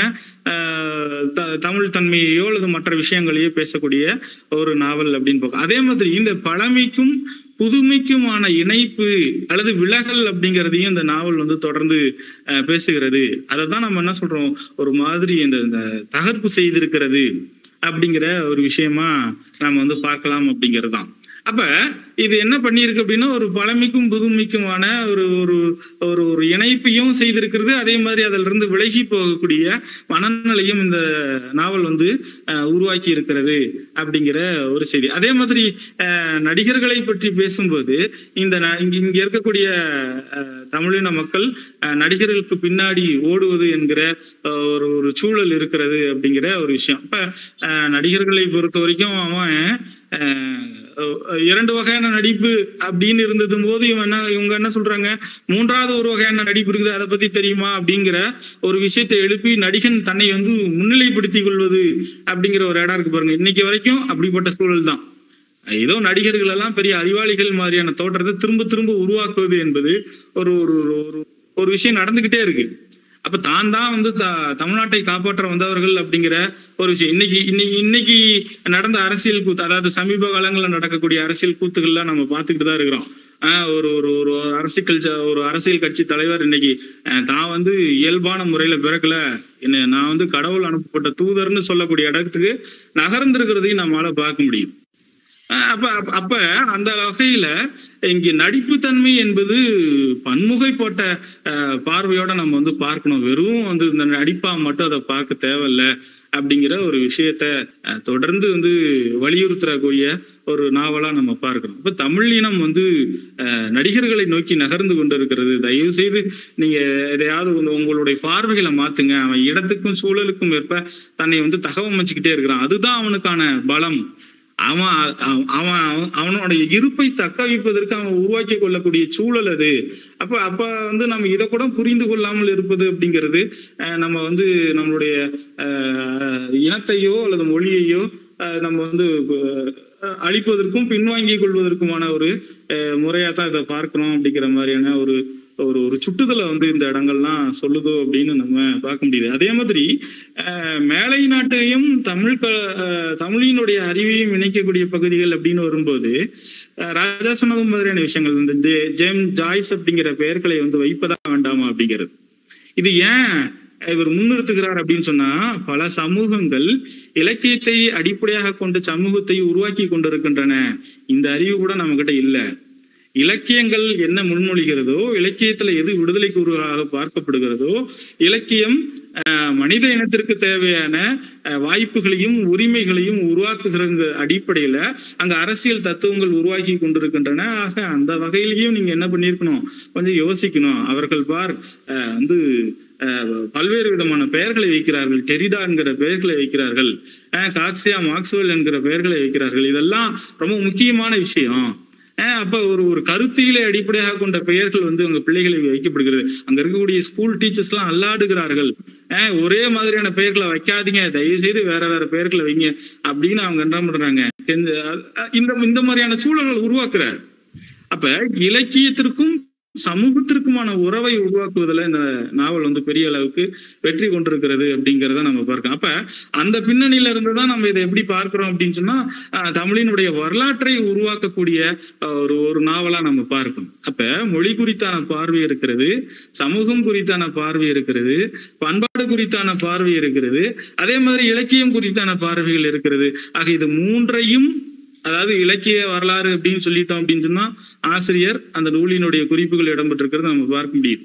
தமிழ் தன்மையோ அல்லது மற்ற விஷயங்களையோ பேசக்கூடிய ஒரு நாவல் அப்படின்னு பார்க்க. அதே மாதிரி இந்த பழமைக்கும் புதுமைக்குமான இணைப்பு அல்லது விலகல் அப்படிங்கிறதையும் இந்த நாவல் வந்து தொடர்ந்து பேசுகிறது. அதை தான் நம்ம என்ன சொல்றோம், ஒரு மாதிரி இந்த தகர்ப்பு செய்திருக்கிறது அப்படிங்கிற ஒரு விஷயமா நம்ம வந்து பார்க்கலாம் அப்படிங்கிறது தான். அப்ப இது என்ன பண்ணிருக்கு அப்படின்னா ஒரு பழமைக்கும் புதுமைக்குமான ஒரு ஒரு ஒரு ஒரு இணைப்பையும் செய்திருக்கிறது. அதே மாதிரி அதில் இருந்து விலகி போகக்கூடிய மனநிலையும் இந்த நாவல் வந்து உருவாக்கி இருக்கிறது அப்படிங்கிற ஒரு செய்தி. அதே மாதிரி நடிகர்களை பற்றி பேசும்போது இந்த இங்க இருக்கக்கூடிய தமிழின மக்கள் நடிகர்களுக்கு பின்னாடி ஓடுவது என்கிற ஒரு ஒரு சூழல் இருக்கிறது அப்படிங்கிற ஒரு விஷயம். இப்ப நடிகர்களை பொறுத்த வரைக்கும் அவன் இரண்டு வகையான நடிப்பு அப்படின்னு இருந்தது போது இவன் என்ன இவங்க என்ன சொல்றாங்க, மூன்றாவது ஒரு வகையான நடிப்பு இருக்குது, அதை பத்தி தெரியுமா அப்படிங்கிற ஒரு விஷயத்தை எழுப்பி நடிகன் தன்னை வந்து முன்னிலைப்படுத்திக் கொள்வது அப்படிங்கிற ஒரு இடம் இருக்கு பாருங்க. இன்னைக்கு வரைக்கும் அப்படிப்பட்ட சூழல் தான். ஏதோ நடிகர்கள் எல்லாம் பெரிய அறிவாளிகள் மாதிரியான தோற்றத்தை திரும்ப திரும்ப உருவாக்குவது என்பது ஒரு ஒரு ஒரு விஷயம் நடந்துகிட்டே இருக்கு. அப்ப தான் தான் வந்து த தமிழ்நாட்டை காப்பாற்ற வந்தவர்கள் அப்படிங்கிற ஒரு விஷயம் இன்னைக்கு இன்னைக்கு இன்னைக்கு நடந்த அரசியல் கூத்து, அதாவது சமீப காலங்களில் நடக்கக்கூடிய அரசியல் கூத்துக்கள்லாம் நம்ம பார்த்துக்கிட்டு தான் இருக்கிறோம். ஆஹ் ஒரு ஒரு ஒரு அரசியல் ஒரு அரசியல் கட்சி தலைவர் இன்னைக்கு தான் வந்து இயல்பான முறையில பிறக்கல, என்ன நான் வந்து கடவுள் அனுப்பப்பட்ட தூதர்னு சொல்லக்கூடிய இடத்துக்கு நகர்ந்திருக்கிறதையும் நம்மளால பார்க்க முடியுது. அப்ப அப்ப அந்த வகையில இங்க நடிப்புத்தன்மை என்பது பன்முகைப்பட்ட பார்வையோட நம்ம வந்து பார்க்கணும். வெறும் வந்து இந்த நடிப்பா மட்டும் அதை பார்க்க தேவையில்ல அப்படிங்கிற ஒரு விஷயத்த தொடர்ந்து வந்து வலியுறுத்தக்கூடிய ஒரு நாவலா நம்ம பார்க்கணும். இப்ப தமிழ் இனம் வந்து நடிகர்களை நோக்கி நகர்ந்து கொண்டு இருக்கிறது. தயவு செய்து நீங்க எதையாவது வந்து உங்களுடைய பார்வைகளை மாத்துங்க. அவன் இடத்துக்கும் சூழலுக்கும் ஏற்ப தன்னை வந்து தகவமைச்சுக்கிட்டே இருக்கிறான். அதுதான் அவனுக்கான பலம். அவன் அவன் அவனுடைய இருப்பை தக்க வைப்பதற்கு அவன் உருவாக்கி கொள்ளக்கூடிய சூழல் அது. அப்ப அப்ப வந்து நம்ம இதை கூட புரிந்து கொள்ளாமல் இருப்பது அப்படிங்கிறது நம்ம வந்து நம்மளுடைய இனத்தையோ அல்லது மொழியையோ நம்ம வந்து அழிப்பதற்கும் பின்வாங்கிக் கொள்வதற்குமான ஒரு முறையா தான் இதை பார்க்கணும் அப்படிங்கிற மாதிரியான ஒரு ஒரு ஒரு சுட்டுதலை வந்து இந்த இடங்கள்லாம் சொல்லுதோ அப்படின்னு நம்ம பார்க்க முடியுது. அதே மாதிரி அஹ் மேலை நாட்டையும் தமிழ் க தமிழினுடைய அறிவையும் இணைக்கக்கூடிய பகுதிகள் அப்படின்னு வரும்போது ராஜா சொன்னது மாதிரியான விஷயங்கள் இந்த ஜேம் ஜாய்ஸ் அப்படிங்கிற பெயர்களை வந்து வைப்பதா வேண்டாமா அப்படிங்கிறது. இது ஏன் இவர் முன்னிறுத்துகிறார் அப்படின்னு சொன்னா, பல சமூகங்கள் இலக்கியத்தை அடிப்படையாக கொண்டு சமூகத்தை உருவாக்கி கொண்டிருக்கின்றன. இந்த அறிவு கூட நம்ம கிட்ட இல்லை. இலக்கியங்கள் என்ன முன்மொழிகிறதோ, இலக்கியத்துல எது விடுதலை கூறுகளாக பார்க்கப்படுகிறதோ, இலக்கியம் அஹ் மனித இனத்திற்கு தேவையான வாய்ப்புகளையும் உரிமைகளையும் உருவாக்குகிற அடிப்படையில அங்க அரசியல் தத்துவங்கள் உருவாக்கி கொண்டிருக்கின்றன. ஆக அந்த வகையிலையும் நீங்க என்ன பண்ணிருக்கணும், கொஞ்சம் யோசிக்கணும். அவர்கள் பார் அஹ் வந்து பல்வேறு விதமான பெயர்களை வைக்கிறார்கள். டெரிடா என்கிற பெயர்களை வைக்கிறார்கள், காக்சியா மார்க்ஸ்வெல் என்கிற பெயர்களை வைக்கிறார்கள். இதெல்லாம் ரொம்ப முக்கியமான விஷயம். அப்ப ஒரு ஒரு கருத்தியலை அடிப்படையாக கொண்ட பெயர்கள் வந்து உங்க பிள்ளைகளுக்கு வைக்கப்படுகிறது. அங்க இருக்கக்கூடிய ஸ்கூல் டீச்சர்ஸ் எல்லாம் அல்லாடுகிறார்கள். ஆஹ் ஒரே மாதிரியான பெயர்களை வைக்காதீங்க, தயவு செய்து வேற வேற பெயர்களை வைங்க அப்படின்னு அவங்க என்ன பண்றாங்க. இந்த இந்த மாதிரியான சூழல்கள் உருவாக்குறார். அப்ப இலக்கியத்திற்கும் சமூகத்திற்குமான உறவை உருவாக்குவதில் இந்த நாவல் வந்து பெரிய அளவுக்கு வெற்றி கொண்டிருக்கிறது அப்படிங்கிறத நம்ம பார்க்கிறோம். அப்ப அந்த பின்னணியில இருந்துதான் நம்ம இதை எப்படி பார்க்கிறோம் அப்படின்னு சொன்னா, தமிழினுடைய வரலாற்றை உருவாக்கக்கூடிய ஒரு ஒரு நாவலா நம்ம பார்க்கணும். அப்ப மொழி குறித்தான பார்வை இருக்கிறது, சமூகம் குறித்தான பார்வை இருக்கிறது, பண்பாடு குறித்தான பார்வை இருக்கிறது, அதே மாதிரி இலக்கியம் குறித்தான பார்வைகள் இருக்கிறது. ஆக இது மூன்றையும், அதாவது இலக்கிய வரலாறு அப்படின்னு சொல்லிட்டோம் அப்படின்னு சொன்னா ஆசிரியர் அந்த நூலினுடைய குறிப்புகள் இடம்பெற்றிருக்கிறது நம்ம பார்க்க முடியுது.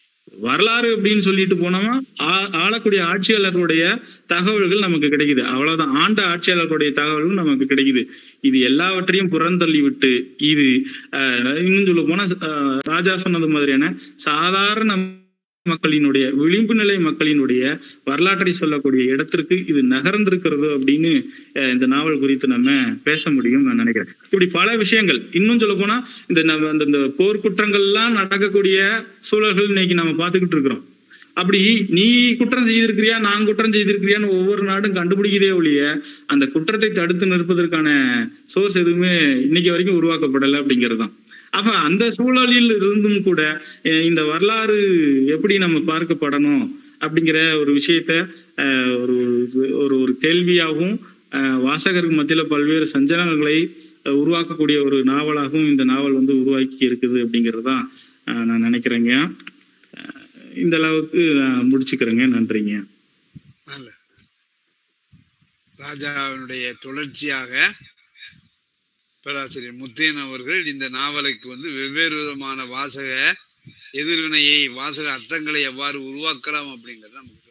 வரலாறு அப்படின்னு சொல்லிட்டு போனோம்னா ஆளக்கூடிய ஆட்சியாளர்களுடைய தகவல்கள் நமக்கு கிடைக்குது, அவ்வளவுதான். ஆண்ட ஆட்சியாளர்களுடைய தகவல்கள் நமக்கு கிடைக்குது. இது எல்லாவற்றையும் புறந்தள்ளி விட்டு, இது அஹ் இன்னும் சொல்ல போனா ராஜா சொன்னது மாதிரியான சாதாரண மக்களினுடைய, விளிம்பு நிலை மக்களினுடைய வரலாற்றை சொல்லக்கூடிய இடத்திற்கு இது நகர்ந்திருக்கிறதோ அப்படின்னு இந்த நாவல் குறித்து நம்ம பேச முடியும் நான் நினைக்கிறேன். இப்படி பல விஷயங்கள், இன்னும் சொல்ல போனா இந்த இந்த போர்க்குற்றங்கள்லாம் நடக்கக்கூடிய சூழல்கள் இன்னைக்கு நம்ம பார்த்துக்கிட்டு இருக்கிறோம். அப்படி நீ குற்றம் செய்திருக்கிறியா, நான் குற்றம் செய்திருக்கிறியான்னு ஒவ்வொரு நாடும் கண்டுபிடிக்கதே ஒழிய அந்த குற்றத்தை தடுத்து நிற்பதற்கான சோர்ஸ் எதுவுமே இன்னைக்கு வரைக்கும் உருவாக்கப்படலை அப்படிங்கிறது தான். அப்ப அந்த சூழலில் இருந்தும் கூட இந்த வரலாறு எப்படி நம்ம பார்க்கப்படணும் அப்படிங்கிற ஒரு விஷயத்த ஒரு ஒரு ஒரு கேள்வியாகவும் வாசகருக்கு மத்தியில பல்வேறு சஞ்சலங்களை உருவாக்கக்கூடிய ஒரு நாவலாகவும் இந்த நாவல் வந்து உருவாக்கி இருக்குது அப்படிங்கிறது தான் நான் நினைக்கிறேங்க. இந்த அளவுக்கு நான் முடிச்சுக்கிறேங்க. நன்றிங்க. ராஜாவினுடைய தொடர்ச்சியாக பேராசிரியர் முத்தையன் அவர்கள் இந்த நாவலுக்கு வந்து வெவ்வேறு விதமான வாசக எதிர்வினையை, வாசக அர்த்தங்களை எவ்வாறு உருவாக்கலாம் அப்படிங்கிறது நமக்கு